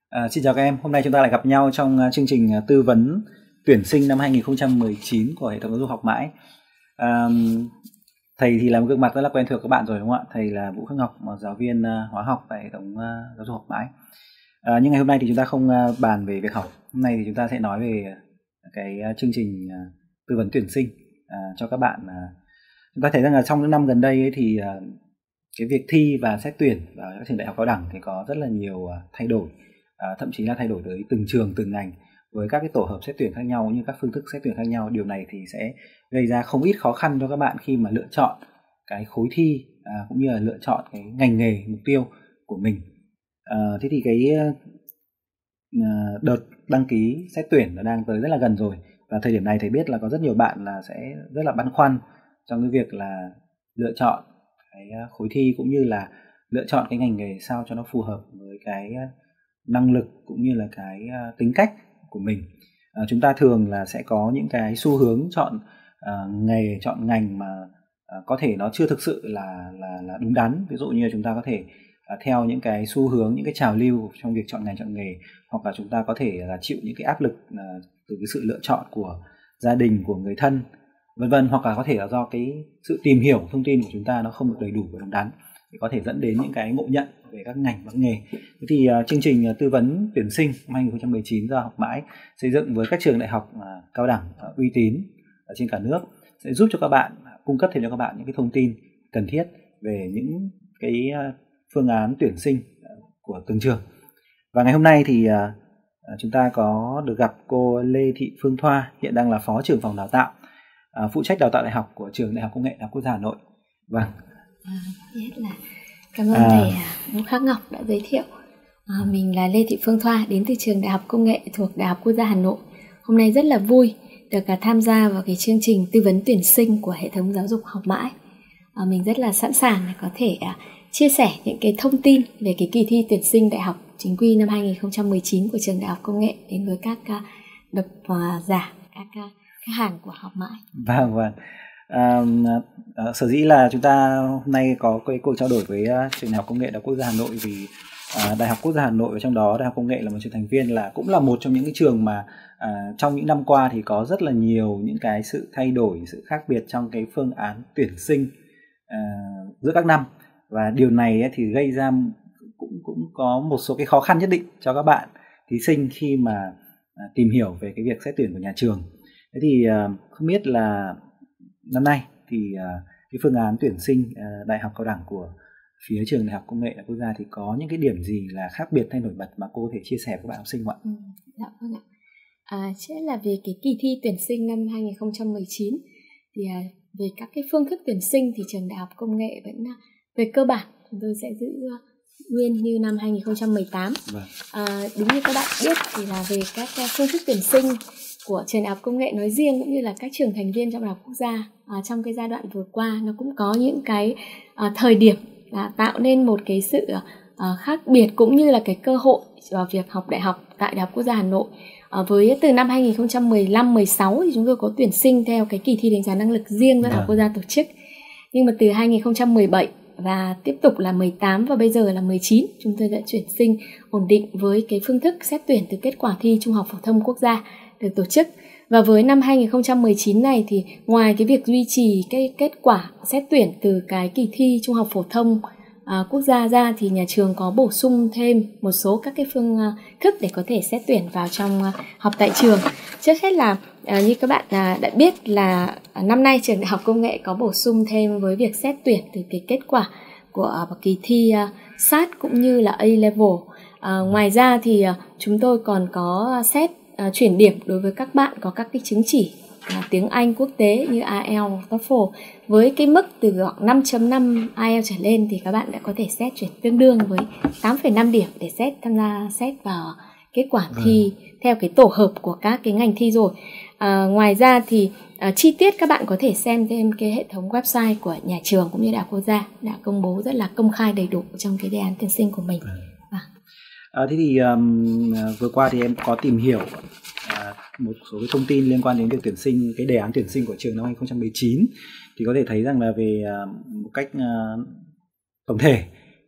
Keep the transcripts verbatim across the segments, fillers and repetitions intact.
À, xin chào các em, hôm nay chúng ta lại gặp nhau trong uh, chương trình uh, tư vấn tuyển sinh năm hai nghìn không trăm mười chín của hệ thống giáo dục Học Mãi. À, thầy thì là một gương mặt rất là quen thuộc các bạn rồi đúng không ạ? Thầy là Vũ Khắc Ngọc, một giáo viên uh, hóa học tại hệ thống uh, giáo dục Học Mãi. À, nhưng ngày hôm nay thì chúng ta không uh, bàn về việc học. Hôm nay thì chúng ta sẽ nói về cái uh, chương trình uh, tư vấn tuyển sinh uh, cho các bạn. Uh, chúng ta thấy rằng là trong những năm gần đây ấy, thì uh, cái việc thi và xét tuyển vào các trường đại học cao đẳng thì có rất là nhiều uh, thay đổi. À, thậm chí là thay đổi tới từng trường, từng ngành với các cái tổ hợp xét tuyển khác nhau cũng như các phương thức xét tuyển khác nhau. Điều này thì sẽ gây ra không ít khó khăn cho các bạn khi mà lựa chọn cái khối thi à, cũng như là lựa chọn cái ngành nghề mục tiêu của mình. À, thế thì cái uh, đợt đăng ký xét tuyển nó đang tới rất là gần rồi, và thời điểm này thầy biết là có rất nhiều bạn là sẽ rất là băn khoăn trong cái việc là lựa chọn cái khối thi cũng như là lựa chọn cái ngành nghề sao cho nó phù hợp với cái năng lực cũng như là cái uh, tính cách của mình. Uh, chúng ta thường là sẽ có những cái xu hướng chọn uh, nghề, chọn ngành mà uh, có thể nó chưa thực sự là là là đúng đắn. Ví dụ như là chúng ta có thể uh, theo những cái xu hướng, những cái trào lưu trong việc chọn ngành, chọn nghề, hoặc là chúng ta có thể là chịu những cái áp lực uh, từ cái sự lựa chọn của gia đình, của người thân, vân vân, hoặc là có thể là do cái sự tìm hiểu thông tin của chúng ta nó không được đầy đủ và đúng đắn, thì có thể dẫn đến những cái ngộ nhận về các ngành và nghề. Thế thì uh, chương trình uh, tư vấn tuyển sinh năm hai nghìn không trăm mười chín do Học Mãi xây dựng với các trường đại học uh, cao đẳng uh, uy tín ở trên cả nước sẽ giúp cho các bạn uh, cung cấp thêm cho các bạn những cái thông tin cần thiết về những cái uh, phương án tuyển sinh uh, của từng trường. Và ngày hôm nay thì uh, uh, chúng ta có được gặp cô Lê Thị Phương Thoa, hiện đang là phó trưởng phòng đào tạo, uh, phụ trách đào tạo đại học của trường Đại học Công nghệ Đại học Quốc gia Hà Nội. Vâng. À, rất là cảm ơn à. thầy Vũ Khắc Ngọc đã giới thiệu. À, mình là Lê Thị Phương Thoa, đến từ trường Đại học Công nghệ thuộc Đại học Quốc gia Hà Nội. Hôm nay rất là vui được uh, tham gia vào cái chương trình tư vấn tuyển sinh của hệ thống giáo dục Học Mãi. À, mình rất là sẵn sàng để có thể uh, chia sẻ những cái thông tin về cái kỳ thi tuyển sinh đại học chính quy năm hai nghìn không trăm mười chín của trường Đại học Công nghệ đến với các uh, độc uh, giả, các uh, khách hàng của Học Mãi. Vâng, vâng. À, à, sở dĩ là chúng ta hôm nay có cái cuộc trao đổi với uh, trường Đại học Công nghệ Đại học Quốc gia Hà Nội vì uh, Đại học Quốc gia Hà Nội và trong đó Đại học Công nghệ là một trường thành viên, là cũng là một trong những cái trường mà uh, trong những năm qua thì có rất là nhiều những cái sự thay đổi, sự khác biệt trong cái phương án tuyển sinh uh, giữa các năm, và điều này ấy, thì gây ra cũng cũng có một số cái khó khăn nhất định cho các bạn thí sinh khi mà uh, tìm hiểu về cái việc xét tuyển của nhà trường. Thế thì uh, không biết là năm nay thì uh, cái phương án tuyển sinh uh, đại học cao đẳng của phía trường Đại học Công nghệ Đại học Quốc gia thì có những cái điểm gì là khác biệt hay nổi bật mà cô có thể chia sẻ với các bạn học sinh không ạ? Ừ, dạ vâng ạ. À, sẽ là về cái kỳ thi tuyển sinh năm hai nghìn không trăm mười chín thì uh, về các cái phương thức tuyển sinh thì trường Đại học Công nghệ vẫn uh, về cơ bản chúng tôi sẽ giữ uh, nguyên như năm hai nghìn không trăm mười tám. Vâng. À, đúng như các bạn biết thì là về các uh, phương thức tuyển sinh của trường Đại học Công nghệ nói riêng cũng như là các trường thành viên trong Đại học Quốc gia à, trong cái giai đoạn vừa qua nó cũng có những cái à, thời điểm là tạo nên một cái sự à, khác biệt cũng như là cái cơ hội vào việc học đại học tại Đại học Quốc gia Hà Nội. À, với từ năm hai nghìn không trăm mười lăm mười sáu thì chúng tôi có tuyển sinh theo cái kỳ thi đánh giá năng lực riêng do Đại học Quốc gia tổ chức. Nhưng mà từ hai nghìn không trăm mười bảy và tiếp tục là mười tám và bây giờ là mười chín, chúng tôi đã chuyển sinh ổn định với cái phương thức xét tuyển từ kết quả thi Trung học phổ thông quốc gia được tổ chức. Và với năm hai nghìn không trăm mười chín này thì ngoài cái việc duy trì cái kết quả xét tuyển từ cái kỳ thi Trung học phổ thông à, quốc gia ra thì nhà trường có bổ sung thêm một số các cái phương à, thức để có thể xét tuyển vào trong à, học tại trường. Trước hết là à, như các bạn à, đã biết là à, năm nay trường Đại học Công nghệ có bổ sung thêm với việc xét tuyển từ cái kết quả của à, kỳ thi à, sát cũng như là A-level. À, ngoài ra thì à, chúng tôi còn có xét À, chuyển điểm đối với các bạn có các cái chứng chỉ à, tiếng Anh quốc tế như ai eo, TOEFL với cái mức từ năm chấm năm ai eo trở lên thì các bạn đã có thể xét chuyển tương đương với tám phẩy năm điểm để xét tham gia xét vào kết quả thi ừ. theo cái tổ hợp của các cái ngành thi rồi. À, ngoài ra thì à, chi tiết các bạn có thể xem thêm cái hệ thống website của nhà trường cũng như Đại học Quốc gia đã công bố rất là công khai đầy đủ trong cái đề án tuyển sinh của mình. Ừ. À. À, thế thì um, vừa qua thì em có tìm hiểu à, một số cái thông tin liên quan đến việc tuyển sinh, cái đề án tuyển sinh của trường năm hai nghìn không trăm mười chín, thì có thể thấy rằng là về uh, một cách uh, tổng thể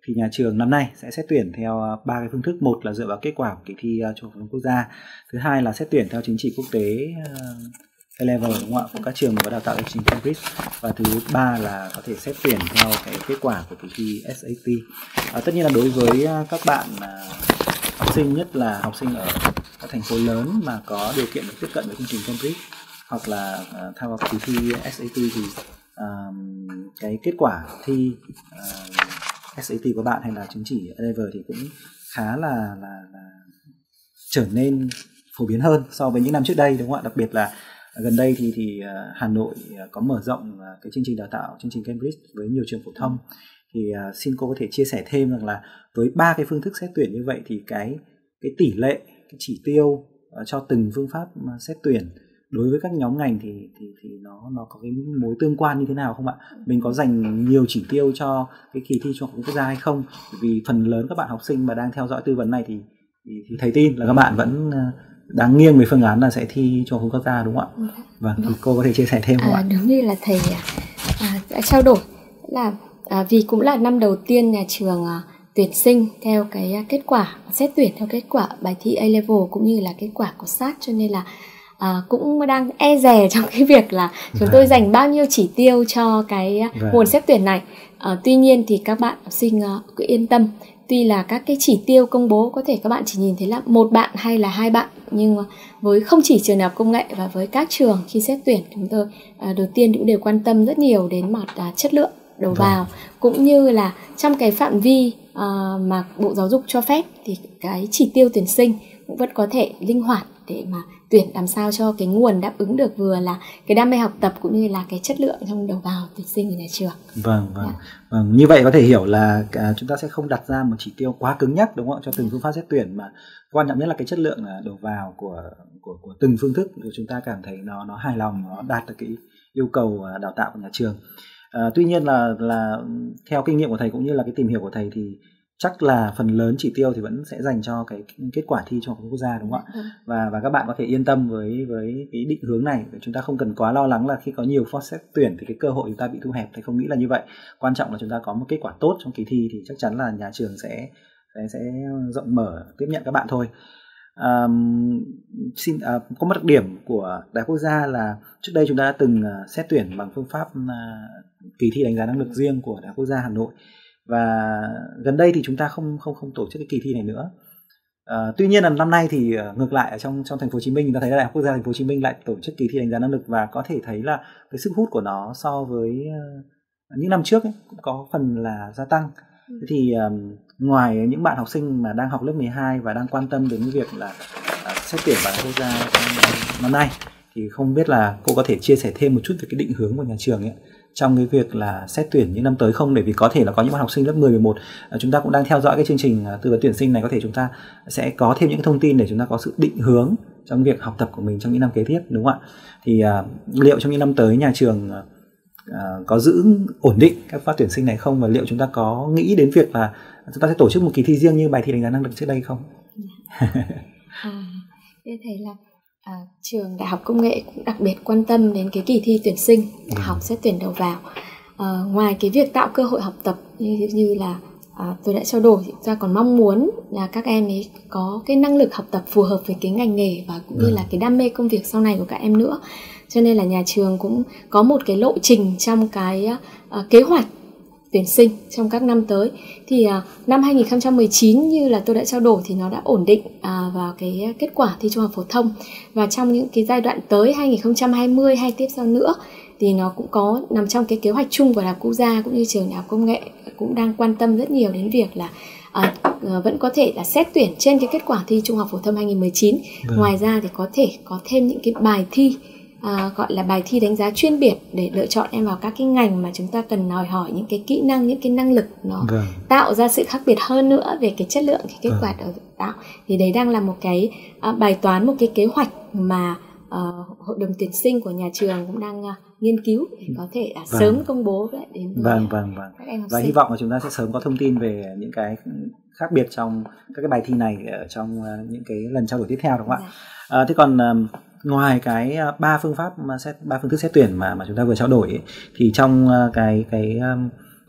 thì nhà trường năm nay sẽ xét tuyển theo ba cái phương thức. Một là dựa vào kết quả của kỳ thi Trung học phổ thông quốc gia, thứ hai là xét tuyển theo chứng chỉ quốc tế A-level, đúng không ạ, của các trường có đào tạo chương trình Cambridge, và thứ ba là có thể xét tuyển theo cái kết quả của kỳ thi ét a tê. À, tất nhiên là đối với các bạn học sinh, nhất là học sinh ở các thành phố lớn mà có điều kiện được tiếp cận với chương trình Cambridge hoặc là uh, theo kỳ thi ét a tê, thì uh, cái kết quả thi uh, ét a tê của bạn hay là chứng chỉ A-level thì cũng khá là, là, là trở nên phổ biến hơn so với những năm trước đây, đúng không ạ? Đặc biệt là gần đây thì thì uh, Hà Nội uh, có mở rộng uh, cái chương trình đào tạo chương trình Cambridge với nhiều trường phổ thông. Thì uh, xin cô có thể chia sẻ thêm rằng là với ba cái phương thức xét tuyển như vậy thì cái cái tỷ lệ, cái chỉ tiêu uh, cho từng phương pháp uh, xét tuyển đối với các nhóm ngành thì thì thì nó nó có cái mối tương quan như thế nào không ạ? Mình có dành nhiều chỉ tiêu cho cái kỳ thi Trung học phổ thông quốc gia hay không? Vì phần lớn các bạn học sinh mà đang theo dõi tư vấn này thì thì, thì thầy tin là các bạn vẫn uh, đang nghiêng về phương án là sẽ thi Trung học phổ thông quốc gia, đúng không ạ? Vâng, thì cô có thể chia sẻ thêm không à, ạ? Đúng như là thầy à, đã trao đổi là à, vì cũng là năm đầu tiên nhà trường à, tuyển sinh theo cái kết quả xét tuyển theo kết quả bài thi A-level cũng như là kết quả của sát, cho nên là à, cũng đang e dè trong cái việc là chúng tôi dành bao nhiêu chỉ tiêu cho cái vâng. nguồn xét tuyển này. À, tuy nhiên thì các bạn học sinh uh, cứ yên tâm, tuy là các cái chỉ tiêu công bố có thể các bạn chỉ nhìn thấy là một bạn hay là hai bạn, nhưng với không chỉ trường đại học công nghệ và với các trường khi xét tuyển, chúng tôi uh, đầu tiên cũng đều quan tâm rất nhiều đến mặt uh, chất lượng đầu vâng. vào, cũng như là trong cái phạm vi uh, mà Bộ Giáo dục cho phép thì cái chỉ tiêu tuyển sinh cũng vẫn có thể linh hoạt để mà tuyển làm sao cho cái nguồn đáp ứng được vừa là cái đam mê học tập cũng như là cái chất lượng trong đầu vào tuyển sinh của nhà trường. Vâng, vâng. Yeah. Vâng, như vậy có thể hiểu là à, chúng ta sẽ không đặt ra một chỉ tiêu quá cứng nhắc, đúng không ạ, cho từng phương pháp xét tuyển, mà quan trọng nhất là cái chất lượng đầu vào của của của từng phương thức để chúng ta cảm thấy nó nó hài lòng, nó đạt được cái yêu cầu đào tạo của nhà trường. À, tuy nhiên là là theo kinh nghiệm của thầy cũng như là cái tìm hiểu của thầy thì chắc là phần lớn chỉ tiêu thì vẫn sẽ dành cho cái kết quả thi Trung học phổ thông quốc gia, đúng không ạ? Ừ. Và và các bạn có thể yên tâm với với cái định hướng này, chúng ta không cần quá lo lắng là khi có nhiều phó xét tuyển thì cái cơ hội chúng ta bị thu hẹp. Thầy không nghĩ là như vậy. Quan trọng là chúng ta có một kết quả tốt trong kỳ thi thì chắc chắn là nhà trường sẽ sẽ, sẽ rộng mở tiếp nhận các bạn thôi. À, xin à, có một đặc điểm của Đại học Quốc gia là trước đây chúng ta đã từng uh, xét tuyển bằng phương pháp uh, kỳ thi đánh giá năng lực riêng của Đại học Quốc gia Hà Nội, và gần đây thì chúng ta không không không tổ chức cái kỳ thi này nữa. À, tuy nhiên là năm nay thì uh, ngược lại, ở trong trong thành phố Hồ Chí Minh chúng ta thấy là Đại học Quốc gia thành phố Hồ Chí Minh lại tổ chức kỳ thi đánh giá năng lực, và có thể thấy là cái sức hút của nó so với uh, những năm trước ấy, cũng có phần là gia tăng. Ừ. Thế thì um, ngoài những bạn học sinh mà đang học lớp mười hai và đang quan tâm đến việc là uh, xét tuyển vào Đại học Quốc gia trong năm nay, thì không biết là cô có thể chia sẻ thêm một chút về cái định hướng của nhà trường ấy trong cái việc là xét tuyển những năm tới không? Để vì có thể là có những bạn học sinh lớp mười, mười một chúng ta cũng đang theo dõi cái chương trình tư vấn tuyển sinh này, có thể chúng ta sẽ có thêm những cái thông tin để chúng ta có sự định hướng trong việc học tập của mình trong những năm kế tiếp, đúng không ạ? Thì uh, liệu trong những năm tới nhà trường uh, có giữ ổn định các khóa tuyển sinh này không, và liệu chúng ta có nghĩ đến việc là chúng ta sẽ tổ chức một kỳ thi riêng như bài thi đánh giá năng lực trước đây không? à, thế thầy là À, trường Đại học Công nghệ cũng đặc biệt quan tâm đến cái kỳ thi tuyển sinh đại học xét tuyển đầu vào. À, ngoài cái việc tạo cơ hội học tập như, như là à, tôi đã trao đổi, chúng ta còn mong muốn là các em ấy có cái năng lực học tập phù hợp với cái ngành nghề và cũng như là cái đam mê công việc sau này của các em nữa. Cho nên là nhà trường cũng có một cái lộ trình trong cái uh, kế hoạch tuyển sinh trong các năm tới. Thì uh, năm hai không một chín như là tôi đã trao đổi thì nó đã ổn định uh, vào cái kết quả thi Trung học phổ thông, và trong những cái giai đoạn tới hai không hai không hay tiếp sau nữa thì nó cũng có nằm trong cái kế hoạch chung của Đại học Quốc gia cũng như trường Đại học Công nghệ cũng đang quan tâm rất nhiều đến việc là uh, uh, vẫn có thể là xét tuyển trên cái kết quả thi Trung học phổ thông hai không một chín. Ừ. Ngoài ra thì có thể có thêm những cái bài thi À, gọi là bài thi đánh giá chuyên biệt để lựa chọn em vào các cái ngành mà chúng ta cần đòi hỏi những cái kỹ năng, những cái năng lực nó vâng. tạo ra sự khác biệt hơn nữa về cái chất lượng, cái kết vâng. quả đào tạo. Thì đấy đang là một cái à, bài toán, một cái kế hoạch mà à, hội đồng tuyển sinh của nhà trường cũng đang à, nghiên cứu để có thể à, vâng. sớm công bố lại đến với vâng, vâng, vâng. các em học và sinh. Hy vọng là chúng ta sẽ sớm có thông tin về những cái khác biệt trong các cái bài thi này ở trong uh, những cái lần trao đổi tiếp theo, đúng không ạ? Dạ. À, thế còn uh, ngoài cái ba phương pháp mà xét ba phương thức xét tuyển mà mà chúng ta vừa trao đổi ấy, thì trong cái cái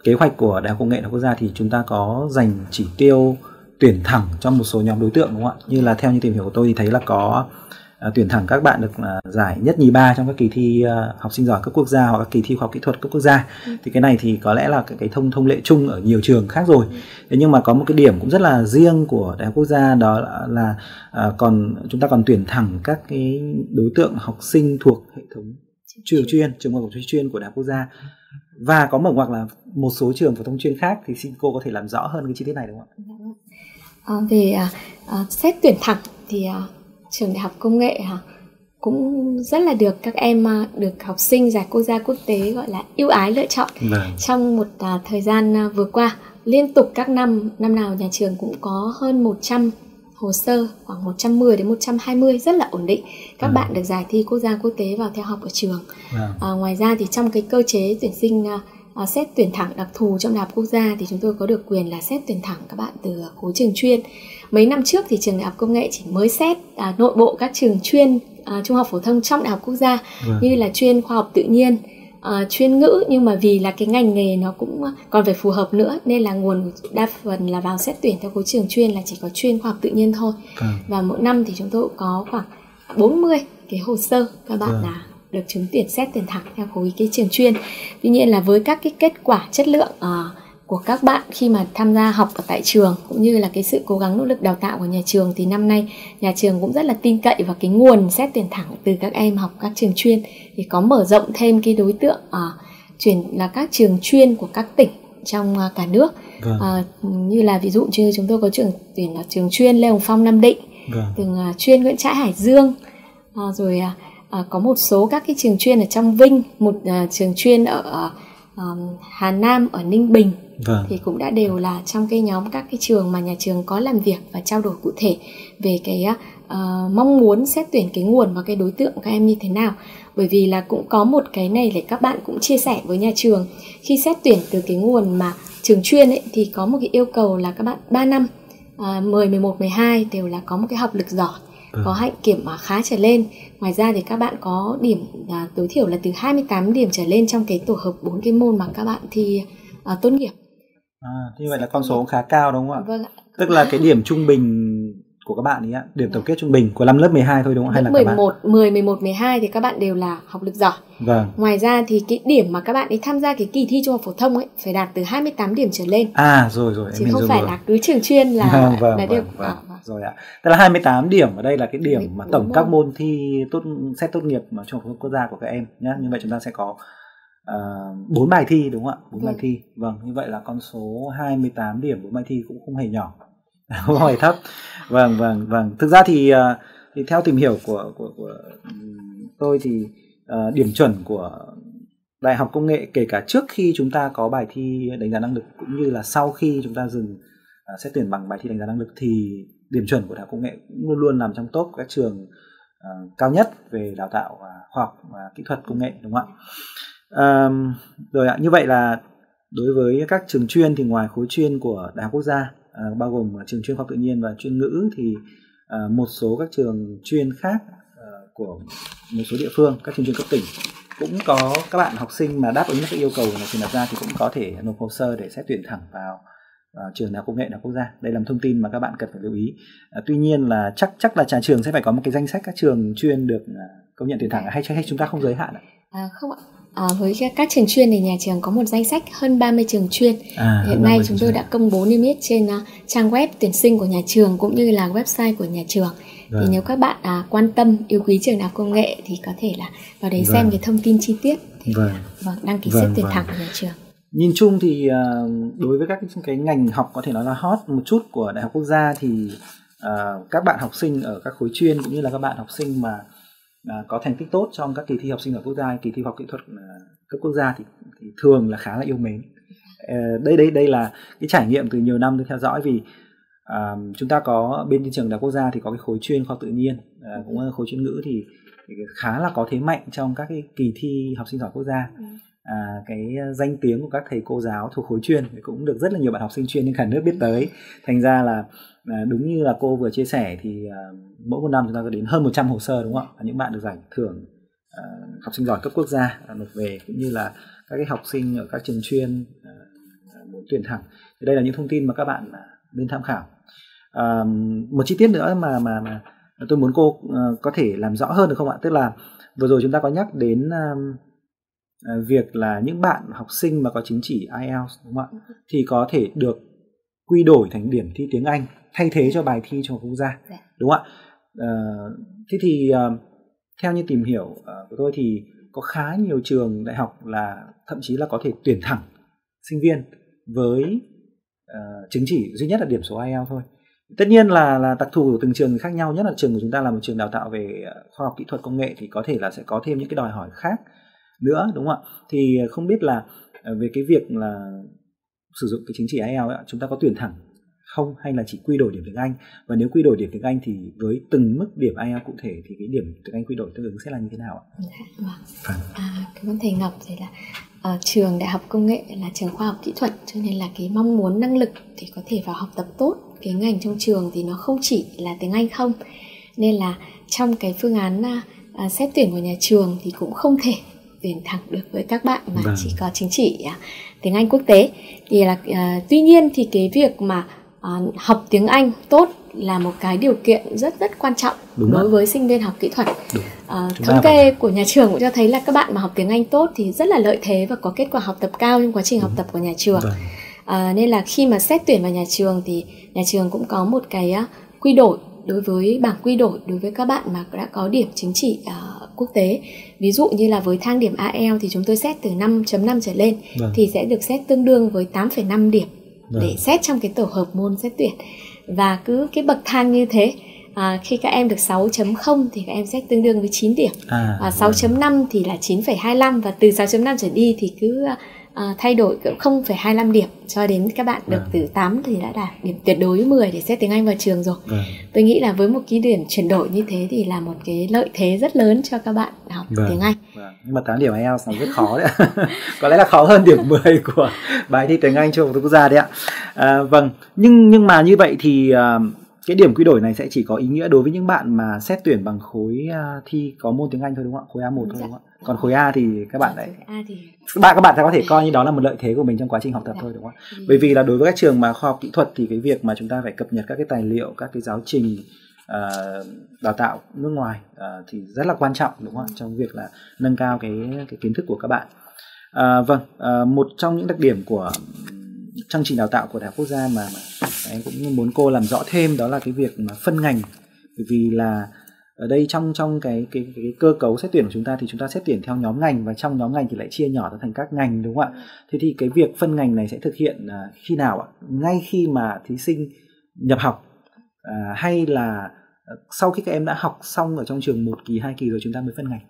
kế hoạch của Đại học Công nghệ Đại học Quốc gia thì chúng ta có dành chỉ tiêu tuyển thẳng cho một số nhóm đối tượng đúng không ạ? Như là theo như tìm hiểu của tôi thì thấy là có uh, tuyển thẳng các bạn được uh, giải nhất nhì ba trong các kỳ thi uh, học sinh giỏi cấp quốc gia hoặc các kỳ thi khoa học kỹ thuật cấp quốc gia. Ừ. Thì cái này thì có lẽ là cái, cái thông thông lệ chung ở nhiều trường khác rồi. Ừ. Thế nhưng mà có một cái điểm cũng rất là riêng của Đại học Quốc gia, đó là, là uh, còn chúng ta còn tuyển thẳng các cái đối tượng học sinh thuộc hệ thống trường chuyên, trường phổ thông chuyên của Đại học Quốc gia. Và có mở ngoặc là một số trường phổ thông chuyên khác, thì xin cô có thể làm rõ hơn cái chi tiết này đúng không ạ? À, về à, à, xét tuyển thẳng thì à, trường Đại học Công nghệ à, cũng rất là được các em à, được học sinh giải quốc gia quốc tế gọi là ưu ái lựa chọn. Vâng. Trong một à, thời gian à, vừa qua, liên tục các năm, năm nào nhà trường cũng có hơn một trăm hồ sơ, khoảng một trăm mười đến một trăm hai mươi, rất là ổn định. Các ừ. bạn được giải thi quốc gia quốc tế vào theo học ở trường. Ừ. À, ngoài ra thì trong cái cơ chế tuyển sinh à, xét tuyển thẳng đặc thù trong Đại học Quốc gia thì chúng tôi có được quyền là xét tuyển thẳng các bạn từ khối trường chuyên. Mấy năm trước thì trường Đại học Công nghệ chỉ mới xét à, nội bộ các trường chuyên à, trung học phổ thông trong Đại học Quốc gia, ừ. như là chuyên khoa học tự nhiên, Uh, chuyên ngữ, nhưng mà vì là cái ngành nghề nó cũng còn phải phù hợp nữa nên là nguồn đa phần là vào xét tuyển theo khối trường chuyên là chỉ có chuyên khoa học tự nhiên thôi. À. Và mỗi năm thì chúng tôi cũng có khoảng bốn mươi cái hồ sơ các bạn à. là được trúng tuyển xét tuyển thẳng theo khối cái trường chuyên. Tuy nhiên là với các cái kết quả chất lượng uh, của các bạn khi mà tham gia học ở tại trường cũng như là cái sự cố gắng nỗ lực đào tạo của nhà trường thì năm nay nhà trường cũng rất là tin cậy vào cái nguồn xét tuyển thẳng từ các em học các trường chuyên, thì có mở rộng thêm cái đối tượng uh, chuyển là các trường chuyên của các tỉnh trong uh, cả nước. Vâng. uh, như là ví dụ như chúng tôi có trường tuyển ở trường chuyên Lê Hồng Phong Nam Định, vâng. trường uh, chuyên Nguyễn Trãi Hải Dương, uh, rồi uh, uh, có một số các cái trường chuyên ở trong Vinh, một uh, trường chuyên ở uh, uh, Hà Nam, ở Ninh Bình. Vâng. Thì cũng đã đều là trong cái nhóm các cái trường mà nhà trường có làm việc và trao đổi cụ thể về cái uh, mong muốn xét tuyển cái nguồn và cái đối tượng các em như thế nào. Bởi vì là cũng có một cái này để các bạn cũng chia sẻ với nhà trường, khi xét tuyển từ cái nguồn mà trường chuyên ấy, thì có một cái yêu cầu là các bạn ba năm uh, mười, mười một, mười hai đều là có một cái học lực giỏi, ừ. có hạnh kiểm khá trở lên. Ngoài ra thì các bạn có điểm uh, tối thiểu là từ hai mươi tám điểm trở lên trong cái tổ hợp bốn cái môn mà các bạn thi uh, tốt nghiệp. À, như vậy là con số khá cao đúng không ạ? Vâng ạ. Tức là cái điểm trung bình của các bạn ấy ạ, điểm tổng kết trung bình của năm lớp mười hai thôi đúng không? Hay là mười một, mười, mười một, mười hai thì các bạn đều là học lực giỏi. Vâng. Ngoài ra thì cái điểm mà các bạn ấy tham gia cái kỳ thi trung học phổ thông ấy phải đạt từ hai mươi tám điểm trở lên. À rồi rồi, chứ không phải rồi. Là cứ trường chuyên là vâng, vâng, là vâng, được. Vâng, vâng. Rồi ạ. Tức là hai mươi tám điểm ở đây là cái điểm mà tổng môn. Các môn thi tốt xét tốt nghiệp mà trung học phổ thông quốc gia của các em nhé. Như vậy chúng ta sẽ có bốn uh, bài thi đúng không ạ? bốn vâng. bài thi. Vâng, như vậy là con số hai mươi tám điểm bốn bài thi cũng không hề nhỏ. Không hề thấp. Vâng vâng vâng. Thực ra thì, uh, thì theo tìm hiểu của của của tôi thì uh, điểm chuẩn của Đại học Công nghệ kể cả trước khi chúng ta có bài thi đánh giá năng lực cũng như là sau khi chúng ta dừng uh, xét tuyển bằng bài thi đánh giá năng lực thì điểm chuẩn của Đại học Công nghệ cũng luôn luôn nằm trong top các trường uh, cao nhất về đào tạo uh, khoa học và kỹ thuật công nghệ đúng không ạ? Uh, rồi ạ, như vậy là đối với các trường chuyên thì ngoài khối chuyên của Đại học Quốc gia uh, bao gồm trường chuyên khoa học tự nhiên và chuyên ngữ thì uh, một số các trường chuyên khác uh, của một số địa phương, các trường chuyên cấp tỉnh cũng có các bạn học sinh mà đáp ứng các yêu cầu mà trường đặt ra thì cũng có thể nộp hồ sơ để xét tuyển thẳng vào uh, trường Đại học Công nghệ Đại học Quốc gia. Đây là một thông tin mà các bạn cần phải lưu ý. Uh, tuy nhiên là chắc chắc là nhà trường sẽ phải có một cái danh sách các trường chuyên được uh, công nhận tuyển thẳng, hay hay chúng ta không giới hạn ạ? À, không ạ. À, với các trường chuyên thì nhà trường có một danh sách hơn ba mươi trường chuyên. À, hiện nay chúng tôi chuyên. đã công bố niêm yết trên uh, trang web tuyển sinh của nhà trường cũng như là website của nhà trường. Vâng. Thì nếu các bạn uh, quan tâm yêu quý trường Đại học Công nghệ thì có thể là vào đấy vâng. xem cái thông tin chi tiết thì vâng. Vâng, đăng ký vâng, xét tuyển vâng. thẳng của nhà trường. Nhìn chung thì uh, đối với các cái ngành học có thể nói là hot một chút của Đại học Quốc gia thì uh, các bạn học sinh ở các khối chuyên cũng như là các bạn học sinh mà À, có thành tích tốt trong các kỳ thi học sinh giỏi quốc gia, kỳ thi học kỹ thuật à, cấp quốc gia thì, thì thường là khá là yêu mến. À, đây đây đây là cái trải nghiệm từ nhiều năm tôi theo dõi, vì à, chúng ta có bên trường Đại học Quốc gia thì có cái khối chuyên khoa học tự nhiên, à, cũng là khối chuyên ngữ thì, thì khá là có thế mạnh trong các cái kỳ thi học sinh giỏi quốc gia. À, cái danh tiếng của các thầy cô giáo thuộc khối chuyên cũng được rất là nhiều bạn học sinh chuyên trên cả nước biết tới. Thành ra là à, đúng như là cô vừa chia sẻ thì à, mỗi một năm chúng ta có đến hơn một trăm hồ sơ đúng không ạ? Những bạn được giải thưởng à, học sinh giỏi cấp quốc gia à, nộp về, cũng như là các cái học sinh ở các trường chuyên à, tuyển thẳng. Thì đây là những thông tin mà các bạn nên tham khảo. À, một chi tiết nữa mà mà mà tôi muốn cô uh, có thể làm rõ hơn được không ạ? Tức là vừa rồi chúng ta có nhắc đến uh, uh, việc là những bạn học sinh mà có chứng chỉ ai eo đúng không ạ? Thì có thể được quy đổi thành điểm thi tiếng Anh thay thế cho bài thi Trung học quốc gia, đúng không ạ? Uh, thế thì uh, theo như tìm hiểu uh, của tôi thì có khá nhiều trường đại học là thậm chí là có thể tuyển thẳng sinh viên với uh, chứng chỉ duy nhất là điểm số ai eo thôi. Tất nhiên là là đặc thù của từng trường khác nhau, nhất là trường của chúng ta là một trường đào tạo về khoa học kỹ thuật công nghệ thì có thể là sẽ có thêm những cái đòi hỏi khác nữa, đúng không ạ? Thì không biết là về cái việc là sử dụng cái chứng chỉ ai eo ấy, chúng ta có tuyển thẳng không hay là chỉ quy đổi điểm tiếng Anh, và nếu quy đổi điểm tiếng Anh thì với từng mức điểm ai eo cụ thể thì cái điểm tiếng Anh quy đổi tương ứng sẽ là như thế nào ạ? Vâng. À, cảm ơn thầy Ngọc. Thì là ở trường Đại học Công nghệ là trường khoa học kỹ thuật, cho nên là cái mong muốn năng lực thì có thể vào học tập tốt cái ngành trong trường thì nó không chỉ là tiếng Anh không, nên là trong cái phương án à, xét tuyển của nhà trường thì cũng không thể tuyển thẳng được với các bạn mà vâng. chỉ có chứng chỉ à, tiếng Anh quốc tế. Thì là à, tuy nhiên thì cái việc mà à, học tiếng Anh tốt là một cái điều kiện rất rất quan trọng Đúng đối rồi. với sinh viên học kỹ thuật. À, thống kê của nhà trường cũng cho thấy là các bạn mà học tiếng Anh tốt thì rất là lợi thế và có kết quả học tập cao trong quá trình Đúng. học tập của nhà trường. Vâng. À, nên là khi mà xét tuyển vào nhà trường thì nhà trường cũng có một cái uh, quy đổi đối với bảng quy đổi đối với các bạn mà đã có điểm chứng chỉ uh, quốc tế. Ví dụ như là với thang điểm ai eo thì chúng tôi xét từ năm chấm năm trở lên vâng. thì sẽ được xét tương đương với tám phẩy năm điểm vâng. để xét trong cái tổ hợp môn xét tuyển. Và cứ cái bậc thang như thế, à, khi các em được sáu chấm không thì các em xét tương đương với chín điểm, à, và sáu chấm năm thì là chín phẩy hai lăm, và từ sáu chấm năm trở đi thì cứ À, thay đổi không phẩy hai lăm điểm cho đến các bạn được vâng. từ tám thì đã đạt điểm tuyệt đối mười để xét tiếng Anh vào trường rồi. Vâng. Tôi nghĩ là với một cái điểm chuyển đổi như thế thì là một cái lợi thế rất lớn cho các bạn học vâng. tiếng Anh. Vâng. Nhưng mà tám điểm ai eo là rất khó đấy. Có lẽ là khó hơn điểm mười của bài thi tiếng Anh Trung học quốc gia đấy ạ. À, vâng, nhưng nhưng mà như vậy thì uh, cái điểm quy đổi này sẽ chỉ có ý nghĩa đối với những bạn mà xét tuyển bằng khối uh, thi có môn tiếng Anh thôi đúng không ạ? Khối a một thôi dạ. đúng không ạ? Còn khối A thì các bạn đấy thì... bạn các bạn sẽ có thể coi như đó là một lợi thế của mình trong quá trình học tập thôi đúng không ạ? Ừ. Bởi vì là đối với các trường mà khoa học kỹ thuật thì cái việc mà chúng ta phải cập nhật các cái tài liệu, các cái giáo trình uh, đào tạo nước ngoài uh, thì rất là quan trọng đúng không ạ? Ừ. Trong việc là nâng cao cái cái kiến thức của các bạn. Uh, vâng, uh, một trong những đặc điểm của chương trình đào tạo của Đại học Quốc gia mà, mà em cũng muốn cô làm rõ thêm đó là cái việc mà phân ngành. Bởi vì là ở đây trong trong cái, cái cái cái cơ cấu xét tuyển của chúng ta thì chúng ta xét tuyển theo nhóm ngành, và trong nhóm ngành thì lại chia nhỏ ra thành các ngành đúng không ạ? Thế thì cái việc phân ngành này sẽ thực hiện uh, khi nào ạ? Ngay khi mà thí sinh nhập học uh, hay là uh, sau khi các em đã học xong ở trong trường một kỳ, hai kỳ rồi chúng ta mới phân ngành?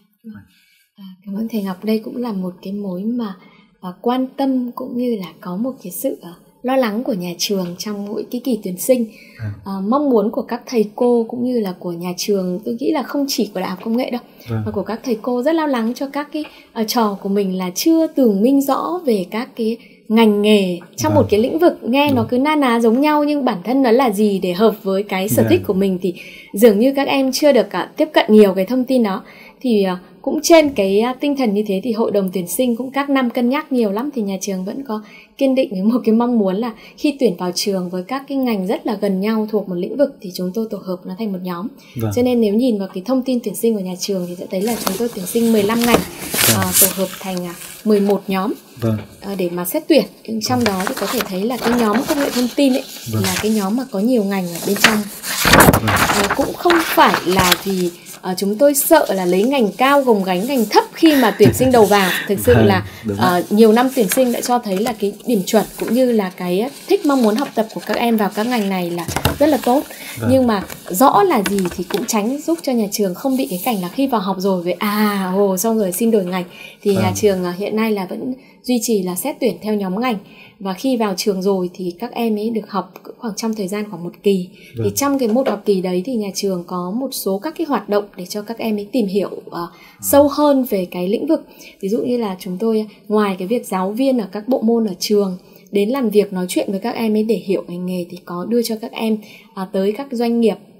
À, cảm ơn thầy Ngọc. Đây cũng là một cái mối mà uh, quan tâm cũng như là có một cái sự uh, lo lắng của nhà trường trong mỗi cái kỳ tuyển sinh. À. À, mong muốn của các thầy cô cũng như là của nhà trường, tôi nghĩ là không chỉ của Đại học Công nghệ đâu, à. mà của các thầy cô rất lo lắng cho các cái uh, trò của mình là chưa tường minh rõ về các cái ngành nghề trong à. một cái lĩnh vực nghe Đúng. nó cứ na ná giống nhau nhưng bản thân nó là gì để hợp với cái sở yeah. thích của mình thì dường như các em chưa được uh, tiếp cận nhiều cái thông tin đó. Thì uh, cũng trên cái uh, tinh thần như thế thì hội đồng tuyển sinh cũng các năm cân nhắc nhiều lắm, thì nhà trường vẫn có kiên định với một cái mong muốn là khi tuyển vào trường với các cái ngành rất là gần nhau thuộc một lĩnh vực thì chúng tôi tổ hợp nó thành một nhóm. Vâng. Cho nên nếu nhìn vào cái thông tin tuyển sinh của nhà trường thì sẽ thấy là chúng tôi tuyển sinh mười lăm ngành, vâng. uh, tổ hợp thành uh, mười một nhóm vâng. uh, để mà xét tuyển. Trong vâng. đó thì có thể thấy là cái nhóm công nghệ thông tin ấy vâng. là cái nhóm mà có nhiều ngành ở bên trong. Vâng. Uh, cũng không phải là vì À, chúng tôi sợ là lấy ngành cao gồng gánh ngành thấp khi mà tuyển sinh đầu vào. Thực sự là à, nhiều năm tuyển sinh đã cho thấy là cái điểm chuẩn cũng như là cái thích mong muốn học tập của các em vào các ngành này là rất là tốt. Vâng. Nhưng mà rõ là gì thì cũng tránh giúp cho nhà trường không bị cái cảnh là khi vào học rồi về à hồ xong rồi xin đổi ngành. Thì vâng. nhà trường hiện nay là vẫn duy trì là xét tuyển theo nhóm ngành. Và khi vào trường rồi thì các em ấy được học khoảng trong thời gian khoảng một kỳ. Vâng. Thì trong cái một học kỳ đấy thì nhà trường có một số các cái hoạt động để cho các em ấy tìm hiểu uh, à. sâu hơn về cái lĩnh vực. Ví dụ như là chúng tôi ngoài cái việc giáo viên ở các bộ môn ở trường đến làm việc nói chuyện với các em ấy để hiểu ngành nghề thì có đưa cho các em uh, tới các doanh nghiệp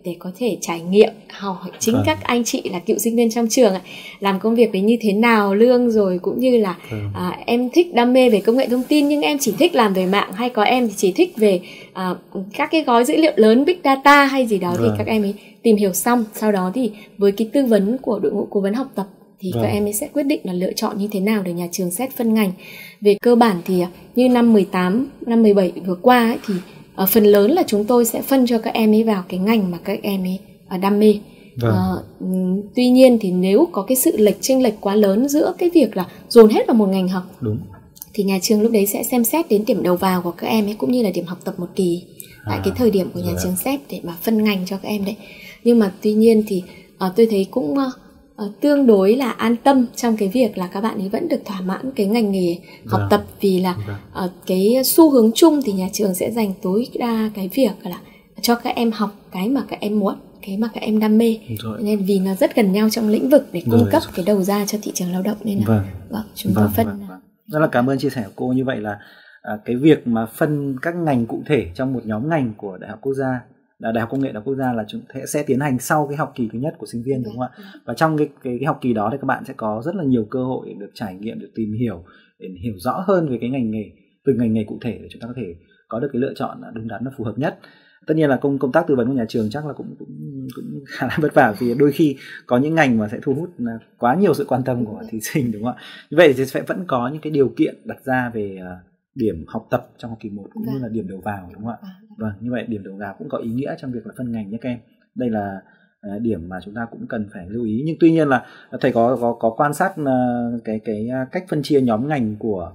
để có thể trải nghiệm hỏi chính Vâng. các anh chị là cựu sinh viên trong trường ạ, làm công việc đấy như thế nào, lương rồi cũng như là Vâng. à, em thích đam mê về công nghệ thông tin nhưng em chỉ thích làm về mạng, hay có em thì chỉ thích về à, các cái gói dữ liệu lớn, big data hay gì đó. Vâng. Thì các em ấy tìm hiểu xong, sau đó thì với cái tư vấn của đội ngũ cố vấn học tập thì Vâng. các em ấy sẽ quyết định là lựa chọn như thế nào để nhà trường xét phân ngành. Về cơ bản thì như năm mười tám, năm mười bảy vừa qua ấy, thì ở phần lớn là chúng tôi sẽ phân cho các em ấy vào cái ngành mà các em ấy à, đam mê. Vâng. Ờ, tuy nhiên thì nếu có cái sự lệch chênh lệch quá lớn giữa cái việc là dồn hết vào một ngành học, Đúng. thì nhà trường lúc đấy sẽ xem xét đến điểm đầu vào của các em ấy cũng như là điểm học tập một kỳ tại À, cái thời điểm của nhà rồi. trường xét để mà phân ngành cho các em đấy. Nhưng mà tuy nhiên thì uh, tôi thấy cũng uh, tương đối là an tâm trong cái việc là các bạn ấy vẫn được thỏa mãn cái ngành nghề học Vâng. tập, vì là Vâng. uh, cái xu hướng chung thì nhà trường sẽ dành tối đa cái việc là cho các em học cái mà các em muốn, cái mà các em đam mê. Rồi. Nên vì nó rất gần nhau trong lĩnh vực để cung Rồi. cấp cái đầu ra cho thị trường lao động, nên là Vâng. vâng, chúng Vâng, tôi phân vâng, vâng. Rất là cảm ơn chia sẻ của cô. Như vậy là à, cái việc mà phân các ngành cụ thể trong một nhóm ngành của Đại học Quốc gia, là Đại học Công nghệ Đại học Quốc gia là chúng sẽ, sẽ tiến hành sau cái học kỳ thứ nhất của sinh viên, đúng không ạ? Và trong cái, cái, cái học kỳ đó thì các bạn sẽ có rất là nhiều cơ hội để được trải nghiệm, được tìm hiểu, để hiểu rõ hơn về cái ngành nghề, từng ngành nghề cụ thể để chúng ta có thể có được cái lựa chọn đúng đắn và phù hợp nhất. Tất nhiên là công công tác tư vấn của nhà trường chắc là cũng cũng cũng khá là vất vả, vì đôi khi có những ngành mà sẽ thu hút quá nhiều sự quan tâm của thí sinh, đúng không ạ? Như vậy thì sẽ vẫn có những cái điều kiện đặt ra về uh, điểm học tập trong học kỳ một cũng Vâng. như là điểm đầu vào, đúng không ạ? Vâng, như vậy điểm đầu vào cũng có ý nghĩa trong việc là phân ngành nhé các em. Đây là uh, điểm mà chúng ta cũng cần phải lưu ý. Nhưng tuy nhiên là thầy có có có quan sát uh, cái cái uh, cách phân chia nhóm ngành của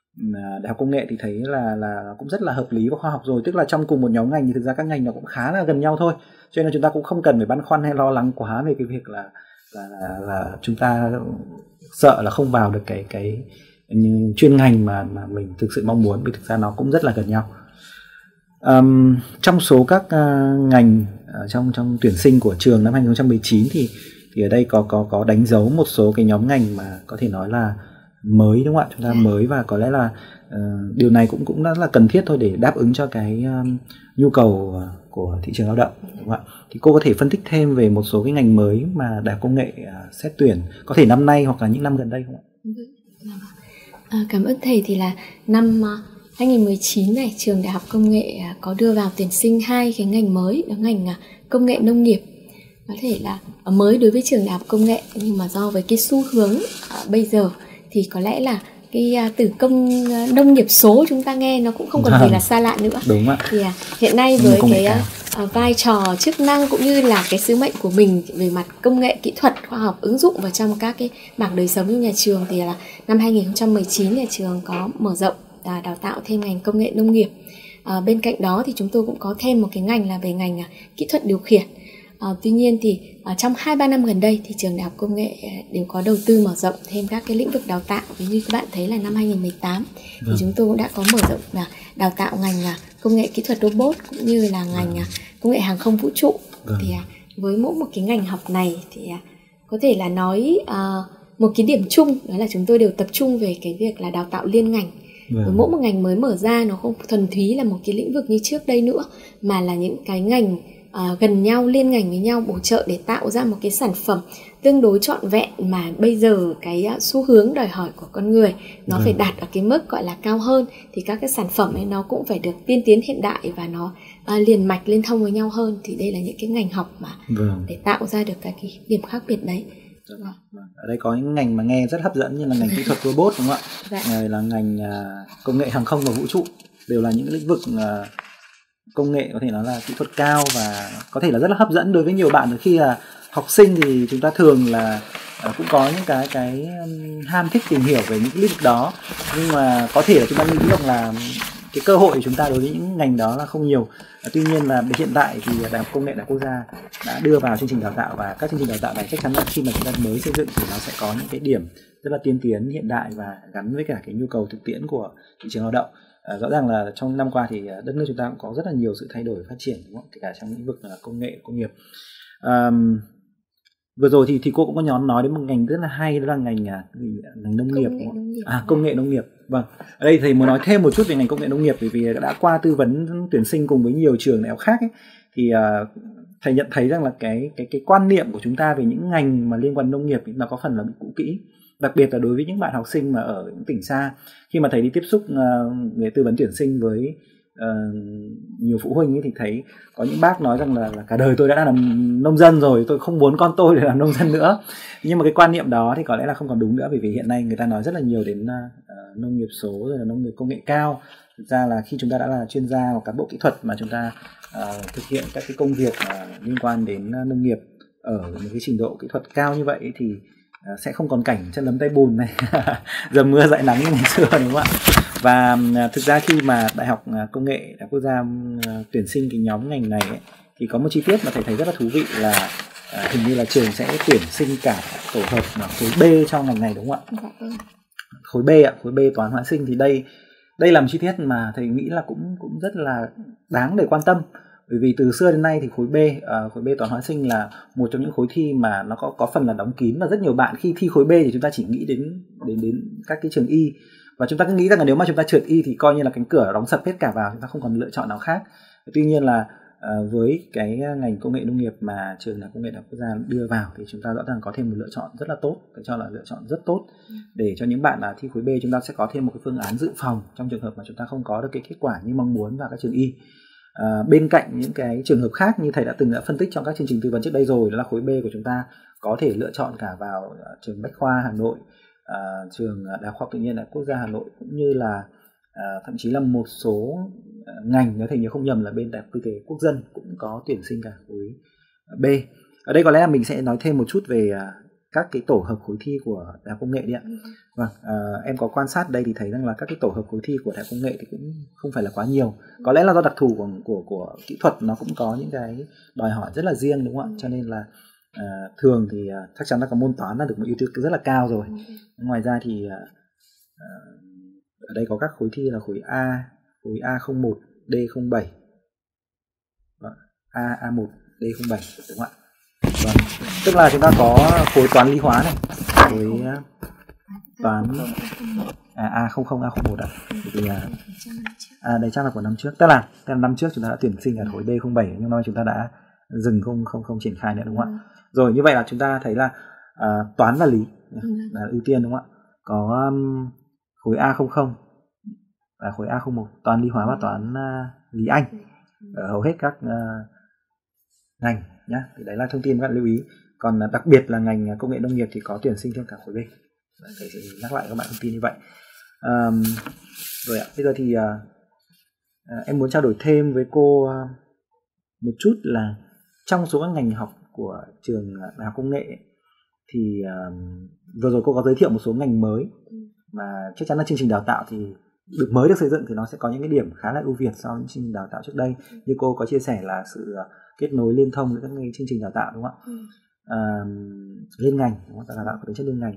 Đại học Công nghệ thì thấy là là cũng rất là hợp lý và khoa học rồi. Tức là trong cùng một nhóm ngành thì thực ra các ngành nó cũng khá là gần nhau thôi, cho nên là chúng ta cũng không cần phải băn khoăn hay lo lắng quá về cái việc là là là, là chúng ta sợ là không vào được cái cái chuyên ngành mà mà mình thực sự mong muốn, vì thực ra nó cũng rất là gần nhau. Um, trong số các uh, ngành uh, trong trong tuyển sinh của trường năm hai không một chín thì thì ở đây có có có đánh dấu một số cái nhóm ngành mà có thể nói là mới, đúng không ạ? Chúng ta mới, và có lẽ là uh, điều này cũng cũng rất là cần thiết thôi để đáp ứng cho cái um, nhu cầu uh, của thị trường lao động, đúng không ạ? Thì cô có thể phân tích thêm về một số cái ngành mới mà Đại học Công nghệ uh, xét tuyển, có thể năm nay hoặc là những năm gần đây không ạ? À, cảm ơn thầy. Thì là năm uh, hai không một chín này, trường Đại học Công nghệ uh, có đưa vào tuyển sinh hai cái ngành mới, đó ngành uh, công nghệ nông nghiệp. Có thể là uh, mới đối với trường Đại học Công nghệ, nhưng mà do với cái xu hướng uh, bây giờ thì có lẽ là cái uh, từ công uh, nông nghiệp số chúng ta nghe nó cũng không còn Vâng. gì là xa lạ nữa. Đúng ạ. Thì uh, hiện nay với cái uh, uh, vai trò chức năng cũng như là cái sứ mệnh của mình về mặt công nghệ, kỹ thuật, khoa học ứng dụng vào trong các cái mảng đời sống trong nhà trường, thì là năm hai không một chín nhà trường có mở rộng và đào tạo thêm ngành công nghệ nông nghiệp. À, bên cạnh đó thì chúng tôi cũng có thêm một cái ngành là về ngành uh, kỹ thuật điều khiển. À, tuy nhiên thì uh, trong hai ba năm gần đây thì trường Đại học Công nghệ uh, đều có đầu tư mở rộng thêm các cái lĩnh vực đào tạo. Ví như các bạn thấy là năm hai không một tám Vâng. thì chúng tôi cũng đã có mở rộng là đào tạo ngành uh, công nghệ kỹ thuật robot, cũng như là ngành uh, công nghệ hàng không vũ trụ. Vâng. Thì uh, với mỗi một cái ngành học này thì uh, có thể là nói uh, một cái điểm chung đó là chúng tôi đều tập trung về cái việc là đào tạo liên ngành. Vâng. Với mỗi một ngành mới mở ra nó không thuần túy là một cái lĩnh vực như trước đây nữa, mà là những cái ngành uh, gần nhau, liên ngành với nhau, bổ trợ để tạo ra một cái sản phẩm tương đối trọn vẹn mà bây giờ cái uh, xu hướng đòi hỏi của con người nó Vâng. phải đạt ở cái mức gọi là cao hơn, thì các cái sản phẩm ấy nó cũng phải được tiên tiến hiện đại và nó uh, liền mạch liên thông với nhau hơn. Thì đây là những cái ngành học mà Vâng. để tạo ra được cái, cái điểm khác biệt đấy. Vâng. Ở đây có những ngành mà nghe rất hấp dẫn như là ngành kỹ thuật robot, đúng không ạ? Dạ. Rồi là ngành uh, công nghệ hàng không và vũ trụ, đều là những lĩnh vực uh, công nghệ có thể nói là kỹ thuật cao và có thể là rất là hấp dẫn đối với nhiều bạn. Khi là học sinh thì chúng ta thường là uh, cũng có những cái cái um, ham thích tìm hiểu về những lĩnh vực đó, nhưng mà có thể là chúng ta nghĩ rằng là cái cơ hội của chúng ta đối với những ngành đó là không nhiều. À, tuy nhiên là hiện tại thì Đại học Công nghệ Đại học Quốc gia đã đưa vào chương trình đào tạo, và các chương trình đào tạo này chắc chắn là khi mà chúng ta mới xây dựng thì nó sẽ có những cái điểm rất là tiên tiến, hiện đại và gắn với cả cái nhu cầu thực tiễn của thị trường lao động. À, rõ ràng là trong năm qua thì đất nước chúng ta cũng có rất là nhiều sự thay đổi phát triển, đúng không? Kể cả trong lĩnh vực là công nghệ, công nghiệp. À, vừa rồi thì thì cô cũng có nhóm nói đến một ngành rất là hay, đó là ngành ngành nông nghiệp, Công nghệ nông nghiệp. à công nghệ nông nghiệp. Vâng, ở đây thầy muốn nói thêm một chút về ngành công nghệ nông nghiệp, bởi vì đã qua tư vấn tuyển sinh cùng với nhiều trường đại học khác ấy, thì uh, thầy nhận thấy rằng là cái cái cái quan niệm của chúng ta về những ngành mà liên quan nông nghiệp nó có phần là bị cũ kỹ, đặc biệt là đối với những bạn học sinh mà ở những tỉnh xa. Khi mà thầy đi tiếp xúc uh, về tư vấn tuyển sinh với uh, nhiều phụ huynh ấy, thì thấy có những bác nói rằng là, là cả đời tôi đã làm nông dân rồi, tôi không muốn con tôi để làm nông dân nữa. Nhưng mà cái quan niệm đó thì có lẽ là không còn đúng nữa, bởi vì hiện nay người ta nói rất là nhiều đến uh, nông nghiệp số rồi là nông nghiệp công nghệ cao. Thực ra là khi chúng ta đã là chuyên gia hoặc cán bộ kỹ thuật mà chúng ta uh, thực hiện các cái công việc uh, liên quan đến uh, nông nghiệp ở một cái trình độ kỹ thuật cao như vậy thì uh, sẽ không còn cảnh chân lấm tay bùn này dầm mưa dãi nắng như ngày xưa, đúng không ạ? Và uh, thực ra khi mà Đại học uh, Công nghệ Đại học Quốc gia uh, tuyển sinh cái nhóm ngành này ấy, thì có một chi tiết mà thầy thấy rất là thú vị là uh, hình như là trường sẽ tuyển sinh cả tổ hợp uh, khối B cho ngành này, đúng không ạ? Khối B ạ, khối B toán hóa sinh. Thì đây đây là một chi tiết mà thầy nghĩ là cũng cũng rất là đáng để quan tâm, bởi vì từ xưa đến nay thì khối B uh, khối B toán hóa sinh là một trong những khối thi mà nó có có phần là đóng kín, và rất nhiều bạn khi thi khối B thì chúng ta chỉ nghĩ đến đến đến các cái trường y, và chúng ta cứ nghĩ rằng là nếu mà chúng ta trượt y thì coi như là cánh cửa đóng sập hết cả vào, chúng ta không còn lựa chọn nào khác. Tuy nhiên là uh, với cái ngành công nghệ nông nghiệp mà trường Đại học Công nghệ Đại học Quốc gia đưa vào thì chúng ta rõ ràng có thêm một lựa chọn rất là tốt, tôi cho là lựa chọn rất tốt để cho những bạn là thi khối B chúng ta sẽ có thêm một cái phương án dự phòng trong trường hợp mà chúng ta không có được cái kết quả như mong muốn vào các trường y. À, bên cạnh những cái trường hợp khác như thầy đã từng đã phân tích trong các chương trình tư vấn trước đây rồi, đó là khối B của chúng ta có thể lựa chọn cả vào uh, trường Bách Khoa Hà Nội, uh, trường Đại học Khoa học Tự nhiên Đại học Quốc gia Hà Nội, cũng như là uh, thậm chí là một số uh, ngành, nếu thầy nhớ không nhầm là bên Đại học Kinh tế Quốc dân cũng có tuyển sinh cả khối uh, B. Ở đây có lẽ là mình sẽ nói thêm một chút về uh, các cái tổ hợp khối thi của Đại học Công nghệ đi ạ. Vâng, uh, em có quan sát đây thì thấy rằng là các cái tổ hợp khối thi của Đại học Công nghệ thì cũng không phải là quá nhiều. Có lẽ là do đặc thù của của của kỹ thuật nó cũng có những cái đòi hỏi rất là riêng, đúng không ạ? Cho nên là uh, thường thì uh, chắc chắn là có môn toán là được một ưu tiên rất là cao rồi. Ngoài ra thì uh, uh, ở đây có các khối thi là khối A, khối A không một, D không bảy, vâng, A A một, D không bảy, đúng không ạ? Vâng, tức là chúng ta có khối toán lý hóa này, khối toán à, A không không, A không một ạ. Thì là à, đây chắc là của năm trước. Tức là, tức là năm trước chúng ta đã tuyển sinh ở khối D không bảy, nhưng mà chúng ta đã dừng không không không triển khai nữa, đúng không ạ? Rồi như vậy là chúng ta thấy là à, toán và lý là ưu tiên, đúng không ạ? Có um, khối A không không và khối A không một, toán lý hóa và toán uh, lý Anh ở hầu hết các uh, ngành nhá. Thì đấy là thông tin các bạn lưu ý. Còn uh, đặc biệt là ngành công nghệ nông nghiệp thì có tuyển sinh thêm cả khối B. Thầy sẽ nhắc lại các bạn thông tin như vậy. Um, rồi ạ, bây giờ thì uh, uh, em muốn trao đổi thêm với cô uh, một chút là trong số các ngành học của trường Đại học Công nghệ ấy, thì uh, vừa rồi cô có giới thiệu một số ngành mới mà chắc chắn là chương trình đào tạo thì được mới được xây dựng thì nó sẽ có những cái điểm khá là ưu việt so với những chương trình đào tạo trước đây. Như cô có chia sẻ là sự uh, kết nối liên thông với các chương trình đào tạo, đúng không ạ? Ừ. Uh, liên ngành, đúng không? Đào tạo có tính chất liên ngành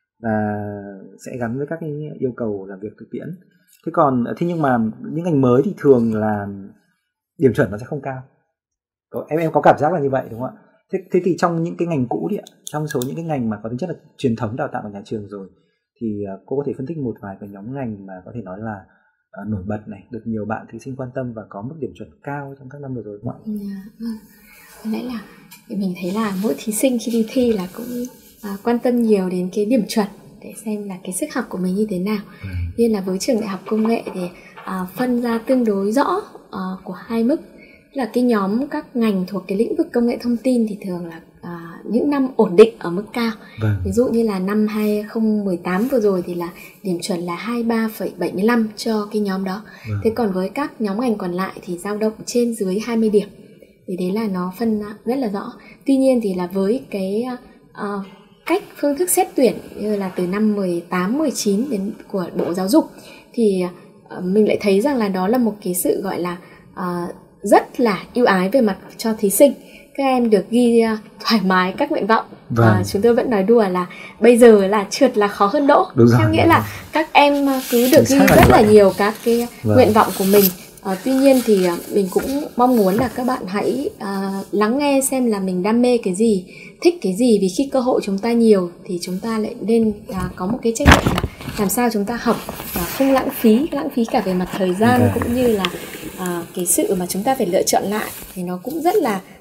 và sẽ gắn với các cái yêu cầu làm việc thực tiễn. Thế còn thế nhưng mà những ngành mới thì thường là điểm chuẩn nó sẽ không cao. Có, em em có cảm giác là như vậy, đúng không ạ? Thế, thế thì trong những cái ngành cũ đi ạ, trong số những cái ngành mà có tính chất là truyền thống đào tạo ở nhà trường rồi, thì uh, cô có thể phân tích một vài cái nhóm ngành mà có thể nói là uh, nổi bật này, được nhiều bạn thí sinh quan tâm và có mức điểm chuẩn cao trong các năm vừa rồi, đúng không ạ? Yeah, vâng. Có lẽ là mình thấy là mỗi thí sinh khi đi thi là cũng uh, quan tâm nhiều đến cái điểm chuẩn để xem là cái sức học của mình như thế nào. Ừ. Nên là với trường Đại học Công nghệ thì uh, phân ra tương đối rõ uh, của hai mức. Là cái nhóm các ngành thuộc cái lĩnh vực công nghệ thông tin thì thường là à, những năm ổn định ở mức cao. Vâng. Ví dụ như là năm hai không một tám vừa rồi thì là điểm chuẩn là hai mươi ba phẩy bảy mươi lăm cho cái nhóm đó. Vâng. Thế còn với các nhóm ngành còn lại thì dao động trên dưới hai mươi điểm. Thì đấy là nó phân rất là rõ. Tuy nhiên thì là với cái uh, cách phương thức xét tuyển như là từ năm mười tám mười chín đến của Bộ Giáo dục thì uh, mình lại thấy rằng là đó là một cái sự gọi là uh, rất là ưu ái về mặt cho thí sinh. Các em được ghi uh, thoải mái các nguyện vọng. Vâng. uh, Chúng tôi vẫn nói đùa là bây giờ là trượt là khó hơn đỗ. Theo nghĩa là các em cứ được ghi rất là nhiều các cái vâng. nguyện vọng của mình. uh, Tuy nhiên thì uh, mình cũng mong muốn là các bạn hãy uh, lắng nghe xem là mình đam mê cái gì, thích cái gì. Vì khi cơ hội chúng ta nhiều thì chúng ta lại nên uh, có một cái trách nhiệm là làm sao chúng ta học và không lãng phí, lãng phí cả về mặt thời gian okay. cũng như là uh, cái sự mà chúng ta phải lựa chọn lại thì nó cũng rất là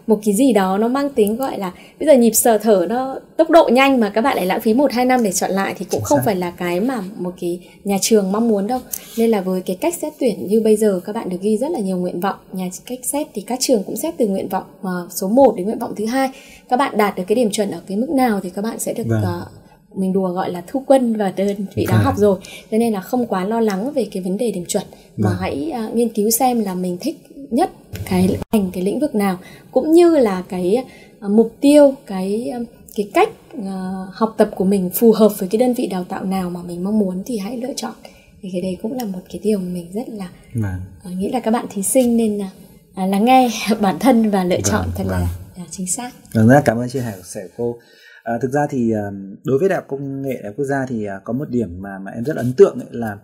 một cái gì đó nó mang tính gọi là bây giờ nhịp sở thở nó tốc độ nhanh mà các bạn lại lãng phí một hai năm để chọn lại thì cũng không phải là cái mà một cái nhà trường mong muốn đâu. Nên là với cái cách xét tuyển như bây giờ các bạn được ghi rất là nhiều nguyện vọng, nhà cách xét thì các trường cũng xét từ nguyện vọng uh, số một đến nguyện vọng thứ hai. Các bạn đạt được cái điểm chuẩn ở cái mức nào thì các bạn sẽ được vâng. uh, mình đùa gọi là thu quân vào đơn vị đã học rồi. Cho nên là không quá lo lắng về cái vấn đề điểm chuẩn, mà vâng. hãy uh, nghiên cứu xem là mình thích nhất cái ngành, cái lĩnh vực nào, cũng như là cái uh, mục tiêu, cái uh, cái cách uh, học tập của mình phù hợp với cái đơn vị đào tạo nào mà mình mong muốn thì hãy lựa chọn. Thì cái đấy cũng là một cái điều mình rất là vâng. uh, nghĩ là các bạn thí sinh nên uh, lắng nghe bản thân và lựa chọn vâng, thật vâng. là uh, chính xác. Vâng, rất cảm ơn chia sẻ của cô. À, thực ra thì đối với Đại học Công nghệ Đại học Quốc gia thì có một điểm mà mà em rất ấn tượng ấy là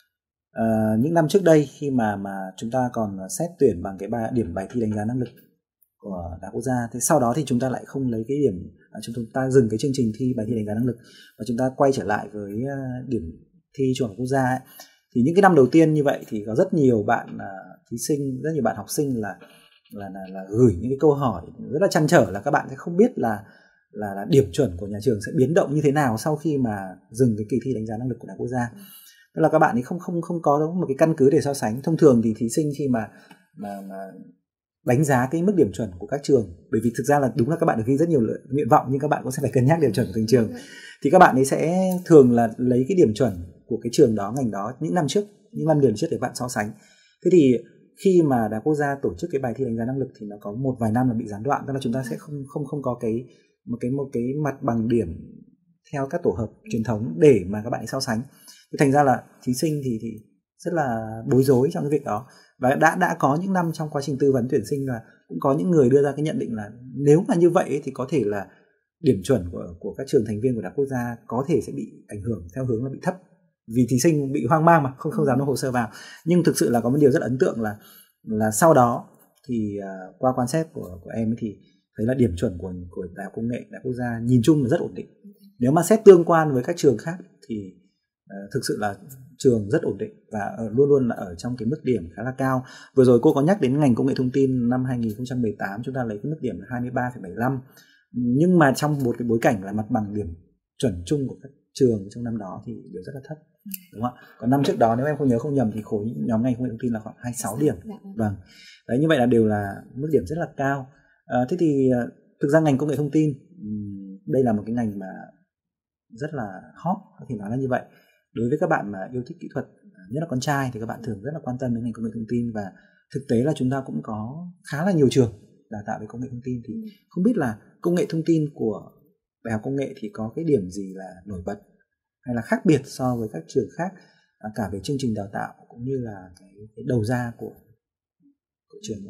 uh, những năm trước đây khi mà mà chúng ta còn xét tuyển bằng cái bài, điểm bài thi đánh giá năng lực của Đại học Quốc gia, thì sau đó thì chúng ta lại không lấy cái điểm, chúng ta dừng cái chương trình thi bài thi đánh giá năng lực và chúng ta quay trở lại với điểm thi Trung học Quốc gia ấy. Thì những cái năm đầu tiên như vậy thì có rất nhiều bạn uh, thí sinh, rất nhiều bạn học sinh là là là, là gửi những cái câu hỏi rất là trăn trở là các bạn sẽ không biết là Là, là điểm chuẩn của nhà trường sẽ biến động như thế nào sau khi mà dừng cái kỳ thi đánh giá năng lực của Đại học Quốc gia. Tức là các bạn ấy không không không có một cái căn cứ để so sánh. Thông thường thì thí sinh khi mà mà, mà đánh giá cái mức điểm chuẩn của các trường, bởi vì thực ra là đúng là các bạn được ghi rất nhiều nguyện vọng nhưng các bạn cũng sẽ phải cân nhắc điểm chuẩn của từng trường, thì các bạn ấy sẽ thường là lấy cái điểm chuẩn của cái trường đó, ngành đó những năm trước, những năm liền trước để bạn so sánh. Thế thì khi mà Đại học Quốc gia tổ chức cái bài thi đánh giá năng lực thì nó có một vài năm là bị gián đoạn, tức là chúng ta sẽ không không không có cái một cái một cái mặt bằng điểm theo các tổ hợp truyền thống để mà các bạn ấy so sánh. Thì thành ra là thí sinh thì thì rất là bối rối trong cái việc đó. Và đã đã có những năm trong quá trình tư vấn tuyển sinh là cũng có những người đưa ra cái nhận định là nếu mà như vậy ấy, thì có thể là điểm chuẩn của của các trường thành viên của Đại học Quốc gia có thể sẽ bị ảnh hưởng theo hướng là bị thấp, vì thí sinh bị hoang mang mà không không dám nộp hồ sơ vào. Nhưng thực sự là có một điều rất ấn tượng là là sau đó thì uh, qua quan sát của của em ấy thì thấy là điểm chuẩn của của Đại học Công nghệ Đại học Quốc gia nhìn chung là rất ổn định. Nếu mà xét tương quan với các trường khác thì uh, thực sự là trường rất ổn định và uh, luôn luôn là ở trong cái mức điểm khá là cao. Vừa rồi cô có nhắc đến ngành công nghệ thông tin năm hai nghìn không trăm mười tám chúng ta lấy cái mức điểm là hai mươi ba phẩy bảy mươi lăm, nhưng mà trong một cái bối cảnh là mặt bằng điểm chuẩn chung của các trường trong năm đó thì đều rất là thấp, đúng không ạ? Còn năm trước đó nếu em không nhớ không nhầm thì khối nhóm ngành công nghệ thông tin là khoảng hai mươi sáu điểm. Vâng, đấy, như vậy là đều là mức điểm rất là cao. À, thế thì thực ra ngành công nghệ thông tin đây là một cái ngành mà rất là hot, có thể nói là như vậy. Đối với các bạn mà yêu thích kỹ thuật, nhất là con trai, thì các bạn thường rất là quan tâm đến ngành công nghệ thông tin, và thực tế là chúng ta cũng có khá là nhiều trường đào tạo về công nghệ thông tin. Thì không biết là công nghệ thông tin của Đại học Công nghệ thì có cái điểm gì là nổi bật hay là khác biệt so với các trường khác, cả về chương trình đào tạo cũng như là cái, cái đầu ra của, của trường đó?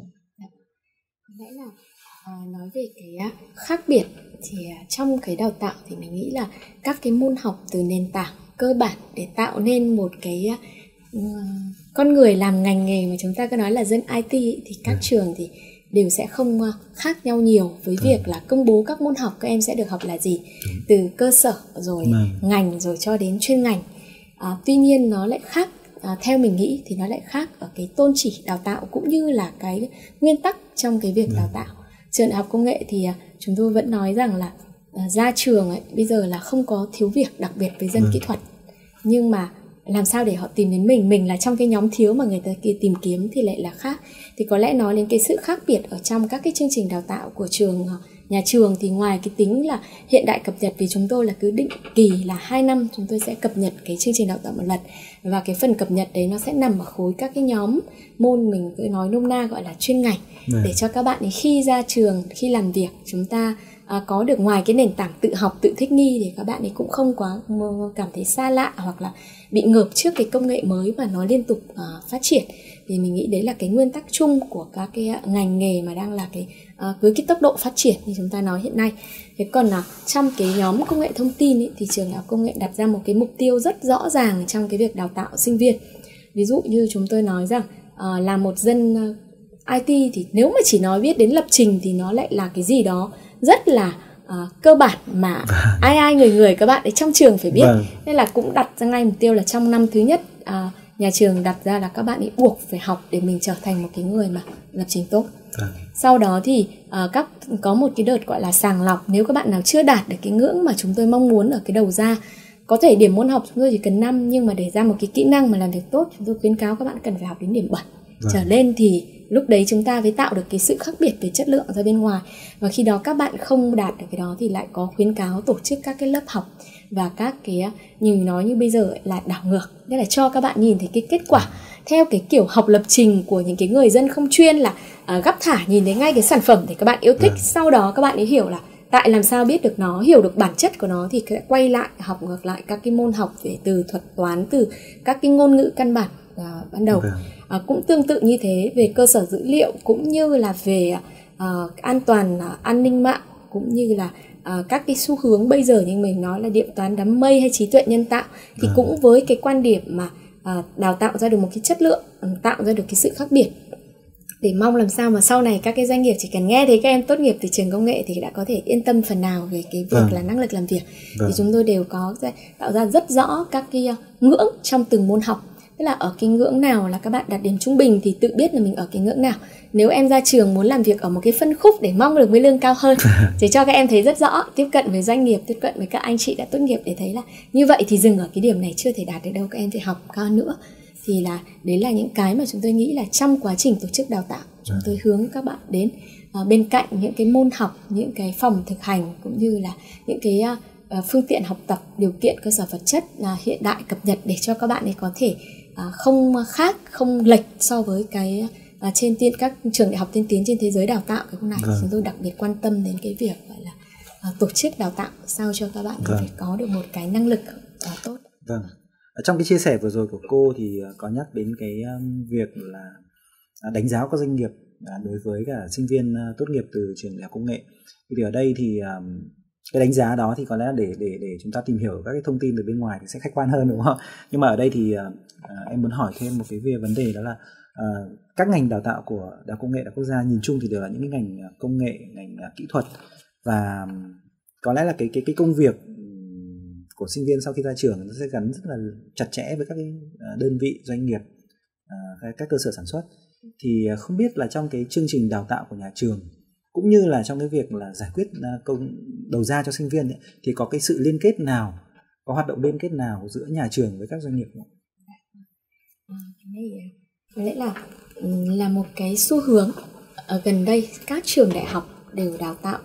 Có lẽ là à, nói về cái khác biệt thì trong cái đào tạo thì mình nghĩ là các cái môn học từ nền tảng cơ bản để tạo nên một cái uh, con người làm ngành nghề mà chúng ta cứ nói là dân i tê thì các ừ. trường thì đều sẽ không khác nhau nhiều với ừ. việc là công bố các môn học các em sẽ được học là gì, ừ. từ cơ sở rồi ừ. ngành rồi cho đến chuyên ngành. À, tuy nhiên nó lại khác, à, theo mình nghĩ thì nó lại khác ở cái tôn chỉ đào tạo cũng như là cái nguyên tắc trong cái việc ừ. đào tạo. Trường Đại học Công nghệ thì à, chúng tôi vẫn nói rằng là à, ra trường ấy, bây giờ là không có thiếu việc, đặc biệt với dân ừ. kỹ thuật, nhưng mà làm sao để họ tìm đến mình, mình là trong cái nhóm thiếu mà người ta tìm kiếm thì lại là khác. Thì có lẽ nói đến cái sự khác biệt ở trong các cái chương trình đào tạo của trường, nhà trường thì ngoài cái tính là hiện đại cập nhật, vì chúng tôi là cứ định kỳ là hai năm chúng tôi sẽ cập nhật cái chương trình đào tạo một lần, và cái phần cập nhật đấy nó sẽ nằm ở khối các cái nhóm môn mình cứ nói nôm na gọi là chuyên ngành, Đấy. để cho các bạn ấy khi ra trường, khi làm việc chúng ta À, có được ngoài cái nền tảng tự học, tự thích nghi thì các bạn ấy cũng không quá cảm thấy xa lạ hoặc là bị ngợp trước cái công nghệ mới mà nó liên tục uh, phát triển. Thì mình nghĩ đấy là cái nguyên tắc chung của các cái ngành nghề mà đang là cái uh, với cái tốc độ phát triển như chúng ta nói hiện nay. Thế còn là uh, trong cái nhóm công nghệ thông tin ấy, thì trường Đại học Công nghệ đặt ra một cái mục tiêu rất rõ ràng trong cái việc đào tạo sinh viên. Ví dụ như chúng tôi nói rằng uh, là một dân uh, i tê thì nếu mà chỉ nói biết đến lập trình thì nó lại là cái gì đó rất là uh, cơ bản mà vâng. ai ai người người các bạn ấy trong trường phải biết. Vâng. Nên là cũng đặt ra ngay mục tiêu là trong năm thứ nhất uh, nhà trường đặt ra là các bạn ấy buộc phải học để mình trở thành một cái người mà lập trình tốt. À. Sau đó thì uh, các có một cái đợt gọi là sàng lọc. Nếu các bạn nào chưa đạt được cái ngưỡng mà chúng tôi mong muốn ở cái đầu ra, có thể điểm môn học chúng tôi chỉ cần năm, nhưng mà để ra một cái kỹ năng mà làm việc tốt, chúng tôi khuyến cáo các bạn cần phải học đến điểm bảy vâng. trở lên, thì lúc đấy chúng ta mới tạo được cái sự khác biệt về chất lượng ra bên ngoài. Và khi đó các bạn không đạt được cái đó thì lại có khuyến cáo tổ chức các cái lớp học và các cái, như nói như bây giờ là đảo ngược, tức là cho các bạn nhìn thấy cái kết quả theo cái kiểu học lập trình của những cái người dân không chuyên, là uh, gắp thả nhìn thấy ngay cái sản phẩm thì các bạn yêu thích, vâng. sau đó các bạn ấy hiểu là tại làm sao biết được nó, hiểu được bản chất của nó thì sẽ quay lại học ngược lại các cái môn học về từ thuật toán, từ các cái ngôn ngữ căn bản uh, ban đầu. Okay. Uh, cũng tương tự như thế về cơ sở dữ liệu, cũng như là về uh, an toàn uh, an ninh mạng, cũng như là uh, các cái xu hướng bây giờ như mình nói là điện toán đám mây hay trí tuệ nhân tạo, thì okay. cũng với cái quan điểm mà uh, đào tạo ra được một cái chất lượng, tạo ra được cái sự khác biệt, để mong làm sao mà sau này các cái doanh nghiệp chỉ cần nghe thấy các em tốt nghiệp từ trường công nghệ thì đã có thể yên tâm phần nào về cái việc vâng. là năng lực làm việc. Vâng. Thì chúng tôi đều có tạo ra rất rõ các cái ngưỡng trong từng môn học. Tức là ở cái ngưỡng nào là các bạn đạt điểm trung bình thì tự biết là mình ở cái ngưỡng nào. Nếu em ra trường muốn làm việc ở một cái phân khúc để mong được với lương cao hơn thì cho các em thấy rất rõ, tiếp cận với doanh nghiệp, tiếp cận với các anh chị đã tốt nghiệp để thấy là như vậy thì dừng ở cái điểm này chưa thể đạt được đâu, các em phải học cao nữa. Thì là đấy là những cái mà chúng tôi nghĩ là trong quá trình tổ chức đào tạo chúng tôi hướng các bạn đến, à, bên cạnh những cái môn học, những cái phòng thực hành, cũng như là những cái à, phương tiện học tập, điều kiện cơ sở vật chất à, hiện đại cập nhật để cho các bạn ấy có thể à, không khác, không lệch so với cái à, trên tiên các trường đại học tiên tiến trên thế giới đào tạo cái khu này. Vâng. Chúng tôi đặc biệt quan tâm đến cái việc gọi là à, tổ chức đào tạo sao cho các bạn vâng. phải có được một cái năng lực à, tốt. Vâng. Trong cái chia sẻ vừa rồi của cô thì có nhắc đến cái việc là đánh giá các doanh nghiệp đối với cả sinh viên tốt nghiệp từ trường đại học công nghệ. Thì ở đây thì cái đánh giá đó thì có lẽ là để để để chúng ta tìm hiểu các cái thông tin từ bên ngoài thì sẽ khách quan hơn, đúng không? Nhưng mà ở đây thì em muốn hỏi thêm một cái về vấn đề, đó là các ngành đào tạo của Đại học Công nghệ Đại học Quốc gia nhìn chung thì đều là những cái ngành công nghệ, ngành kỹ thuật, và có lẽ là cái cái cái công việc của sinh viên sau khi ra trường nó sẽ gắn rất là chặt chẽ với các cái đơn vị, doanh nghiệp, các cơ sở sản xuất. Thì không biết là trong cái chương trình đào tạo của nhà trường, cũng như là trong cái việc là giải quyết công đầu ra cho sinh viên ấy, thì có cái sự liên kết nào, có hoạt động liên kết nào giữa nhà trường với các doanh nghiệp không? À, có lẽ là là một cái xu hướng ở gần đây các trường đại học đều đào tạo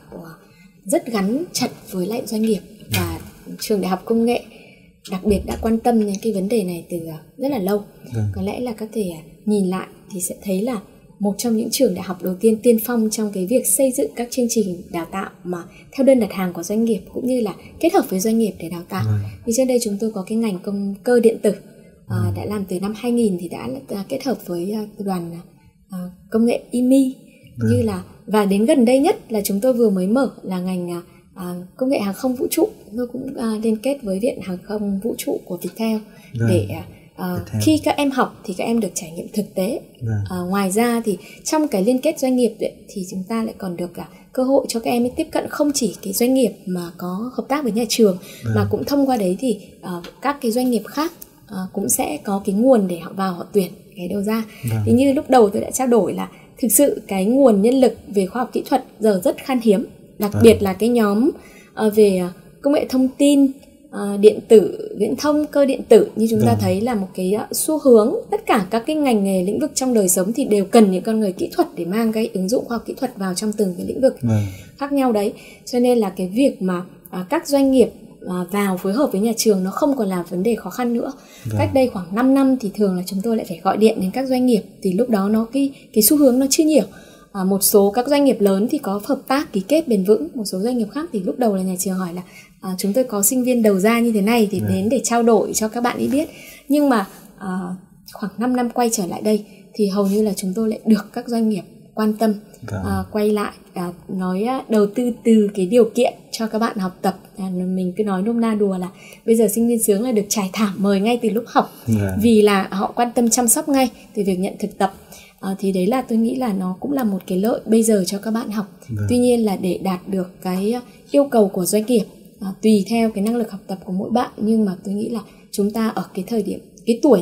rất gắn chặt với lại doanh nghiệp, và trường đại học công nghệ đặc biệt đã quan tâm đến cái vấn đề này từ rất là lâu. Vâng. Có lẽ là có thể nhìn lại thì sẽ thấy là một trong những trường đại học đầu tiên tiên phong trong cái việc xây dựng các chương trình đào tạo mà theo đơn đặt hàng của doanh nghiệp, cũng như là kết hợp với doanh nghiệp để đào tạo. Vâng. Thì trên đây chúng tôi có cái ngành công cơ điện tử, vâng. à, đã làm từ năm hai nghìn thì đã kết hợp với đoàn à, công nghệ i em i, vâng. như là và đến gần đây nhất là chúng tôi vừa mới mở là ngành À, công nghệ hàng không vũ trụ. Tôi cũng à, liên kết với Viện Hàng không Vũ trụ của Viettel, vâng. để à, Viettel. Khi các em học thì các em được trải nghiệm thực tế. Vâng. À, ngoài ra thì trong cái liên kết doanh nghiệp ấy, thì chúng ta lại còn được à, cơ hội cho các em ấy tiếp cận không chỉ cái doanh nghiệp mà có hợp tác với nhà trường, vâng. mà cũng thông qua đấy thì à, các cái doanh nghiệp khác à, cũng sẽ có cái nguồn để họ vào họ tuyển cái đầu ra. Vâng. Thì như lúc đầu tôi đã trao đổi là thực sự cái nguồn nhân lực về khoa học kỹ thuật giờ rất khan hiếm. Đặc à. biệt là cái nhóm uh, về công nghệ thông tin, uh, điện tử, viễn thông, cơ điện tử, như chúng ta thấy là một cái uh, xu hướng. Tất cả các cái ngành nghề lĩnh vực trong đời sống thì đều cần những con người kỹ thuật để mang cái ứng dụng khoa học kỹ thuật vào trong từng cái lĩnh vực à. khác nhau đấy. Cho nên là cái việc mà uh, các doanh nghiệp uh, vào phối hợp với nhà trường nó không còn là vấn đề khó khăn nữa. Vâng. Cách đây khoảng năm năm thì thường là chúng tôi lại phải gọi điện đến các doanh nghiệp, thì lúc đó nó cái cái xu hướng nó chưa nhiều. À, một số các doanh nghiệp lớn thì có hợp tác ký kết bền vững, một số doanh nghiệp khác thì lúc đầu là nhà trường hỏi là à, chúng tôi có sinh viên đầu ra như thế này thì đến để trao đổi cho các bạn ấy biết. Nhưng mà à, khoảng năm năm quay trở lại đây thì hầu như là chúng tôi lại được các doanh nghiệp quan tâm, à, quay lại à, nói đầu tư từ cái điều kiện cho các bạn học tập. À, mình cứ nói nôm na đùa là bây giờ sinh viên sướng là được trải thảm mời ngay từ lúc học, vì là họ quan tâm chăm sóc ngay từ việc nhận thực tập. À, thì đấy là tôi nghĩ là nó cũng là một cái lợi bây giờ cho các bạn học. Vâng. Tuy nhiên là để đạt được cái yêu cầu của doanh nghiệp à, tùy theo cái năng lực học tập của mỗi bạn, nhưng mà tôi nghĩ là chúng ta ở cái thời điểm, cái tuổi này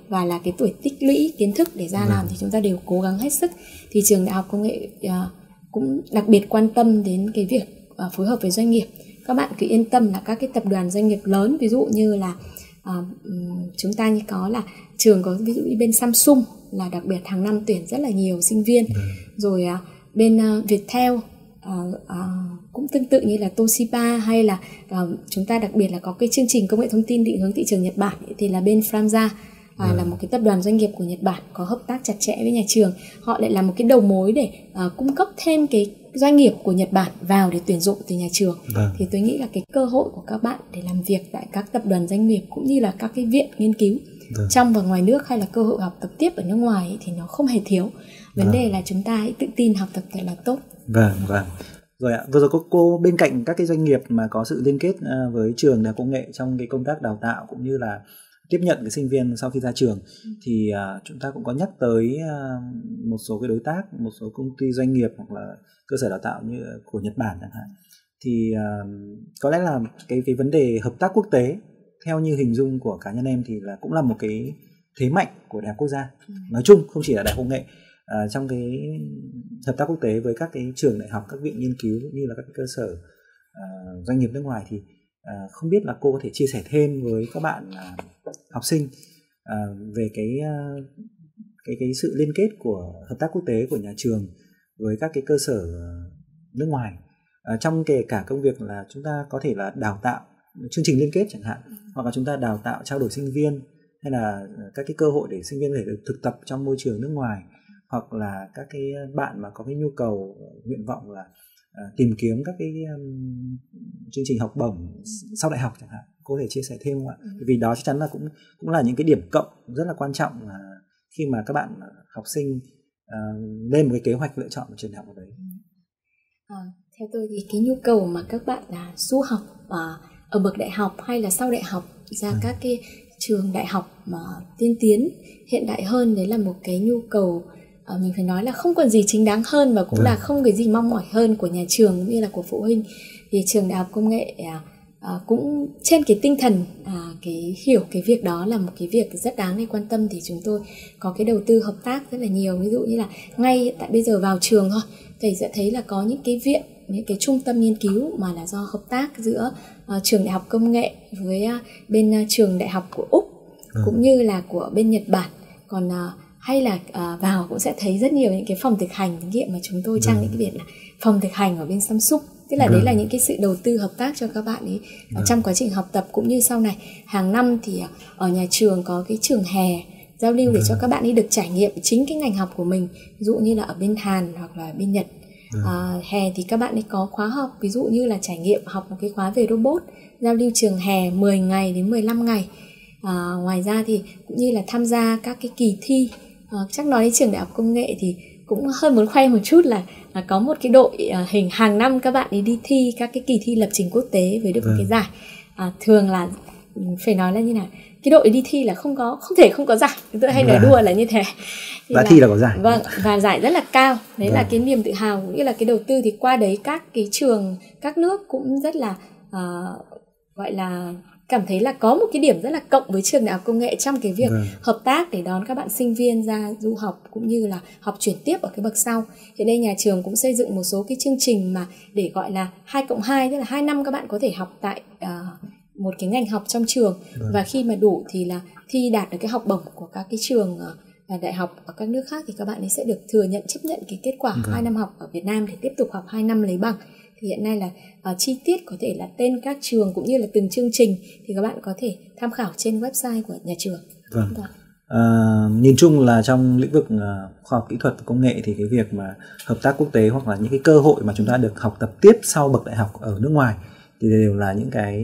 và là cái tuổi tích lũy kiến thức để ra làm thì chúng ta đều cố gắng hết sức. Thì trường Đại học Công nghệ uh, cũng đặc biệt quan tâm đến cái việc uh, phối hợp với doanh nghiệp. Các bạn cứ yên tâm là các cái tập đoàn doanh nghiệp lớn, ví dụ như là uh, chúng ta như có là trường có ví dụ như bên Samsung là đặc biệt hàng năm tuyển rất là nhiều sinh viên, ừ. rồi uh, bên uh, Viettel uh, uh, cũng tương tự như là Toshiba, hay là uh, chúng ta đặc biệt là có cái chương trình công nghệ thông tin định hướng thị trường Nhật Bản thì là bên Framza. À, ừ. là một cái tập đoàn doanh nghiệp của Nhật Bản có hợp tác chặt chẽ với nhà trường. Họ lại là một cái đầu mối để uh, cung cấp thêm cái doanh nghiệp của Nhật Bản vào để tuyển dụng từ nhà trường. ừ. Thì tôi nghĩ là cái cơ hội của các bạn để làm việc tại các tập đoàn doanh nghiệp cũng như là các cái viện nghiên cứu ừ. trong và ngoài nước, hay là cơ hội học tập tiếp ở nước ngoài ấy, thì nó không hề thiếu. Vấn ừ. đề là chúng ta hãy tự tin học tập thật là tốt. Vâng, vâng. Rồi ạ, vừa rồi cô, cô bên cạnh các cái doanh nghiệp mà có sự liên kết uh, với trường Đại học Công nghệ trong cái công tác đào tạo cũng như là tiếp nhận cái sinh viên sau khi ra trường, ừ. thì uh, chúng ta cũng có nhắc tới uh, một số cái đối tác, một số công ty doanh nghiệp hoặc là cơ sở đào tạo như của Nhật Bản chẳng hạn. Thì uh, có lẽ là cái cái vấn đề hợp tác quốc tế theo như hình dung của cá nhân em thì là cũng là một cái thế mạnh của Đại học Quốc gia. ừ. Nói chung không chỉ là Đại học Công nghệ, uh, trong cái hợp tác quốc tế với các cái trường đại học, các viện nghiên cứu cũng như là các cái cơ sở uh, doanh nghiệp nước ngoài thì uh, không biết là cô có thể chia sẻ thêm với các bạn uh, học sinh uh, về cái uh, cái cái sự liên kết của hợp tác quốc tế của nhà trường với các cái cơ sở uh, nước ngoài, uh, trong kể cả công việc là chúng ta có thể là đào tạo chương trình liên kết chẳng hạn, hoặc là chúng ta đào tạo trao đổi sinh viên, hay là các cái cơ hội để sinh viên có thể được thực tập trong môi trường nước ngoài, hoặc là các cái bạn mà có cái nhu cầu nguyện vọng là uh, tìm kiếm các cái um, chương trình học bổng sau đại học chẳng hạn. Có thể chia sẻ thêm không ạ? Ừ. Vì đó chắc chắn là cũng cũng là những cái điểm cộng rất là quan trọng uh, khi mà các bạn học sinh uh, lên một cái kế hoạch lựa chọn một trường đại học ở đấy. À, theo tôi thì cái nhu cầu mà các bạn là du học uh, ở bậc đại học hay là sau đại học ra ừ. các cái trường đại học mà tiên tiến hiện đại hơn, đấy là một cái nhu cầu à, mình phải nói là không còn gì chính đáng hơn, và cũng ừ. là không cái gì mong mỏi hơn của nhà trường cũng như là của phụ huynh. Thì trường Đại học Công nghệ à, à, cũng trên cái tinh thần à, cái hiểu cái việc đó là một cái việc rất đáng để quan tâm, thì chúng tôi có cái đầu tư hợp tác rất là nhiều. Ví dụ như là ngay tại bây giờ vào trường thôi, thầy sẽ thấy là có những cái viện, những cái trung tâm nghiên cứu mà là do hợp tác giữa uh, trường Đại học Công nghệ với uh, bên uh, trường đại học của Úc ừ. cũng như là của bên Nhật Bản. Còn uh, hay là uh, vào cũng sẽ thấy rất nhiều những cái phòng thực hành thí nghiệm mà chúng tôi trang ừ. những cái việc là phòng thực hành ở bên Samsung. Tức là ừ. đấy là những cái sự đầu tư hợp tác cho các bạn ấy ừ. trong quá trình học tập, cũng như sau này hàng năm thì uh, ở nhà trường có cái trường hè giao lưu để ừ. cho các bạn ấy được trải nghiệm chính cái ngành học của mình. Ví dụ như là ở bên Hàn hoặc là bên Nhật. Ừ. À, hè thì các bạn ấy có khóa học, ví dụ như là trải nghiệm học một cái khóa về robot, giao lưu trường hè mười ngày đến mười lăm ngày. À, ngoài ra thì cũng như là tham gia các cái kỳ thi. À, chắc nói đến trường Đại học Công nghệ thì cũng hơi muốn khoe một chút là, là có một cái đội à, hình hàng năm các bạn ấy đi thi các cái kỳ thi lập trình quốc tế với được ừ. một cái giải. À, thường là phải nói là như nào, cái đội đi thi là không có không thể không có giải, tôi hay nói à. đùa là như thế. Thì đã là, thi là có giải. Vâng, và giải rất là cao. Đấy vâng. là cái niềm tự hào cũng như là cái đầu tư. Thì qua đấy các cái trường các nước cũng rất là uh, gọi là cảm thấy là có một cái điểm rất là cộng với trường Đại học Công nghệ trong cái việc vâng. hợp tác để đón các bạn sinh viên ra du học cũng như là học chuyển tiếp ở cái bậc sau. Thì đây nhà trường cũng xây dựng một số cái chương trình mà để gọi là hai cộng hai, tức là hai năm các bạn có thể học tại uh, một cái ngành học trong trường vâng. và khi mà đủ thì là thi đạt được cái học bổng của các cái trường uh, đại học ở các nước khác thì các bạn ấy sẽ được thừa nhận, chấp nhận cái kết quả vâng. hai năm học ở Việt Nam để tiếp tục học hai năm lấy bằng. Thì hiện nay là uh, chi tiết có thể là tên các trường cũng như là từng chương trình thì các bạn có thể tham khảo trên website của nhà trường. Vâng. Vâng. À, nhìn chung là trong lĩnh vực uh, khoa học kỹ thuật và công nghệ thì cái việc mà hợp tác quốc tế hoặc là những cái cơ hội mà chúng ta được học tập tiếp sau bậc đại học ở nước ngoài thì đều là những cái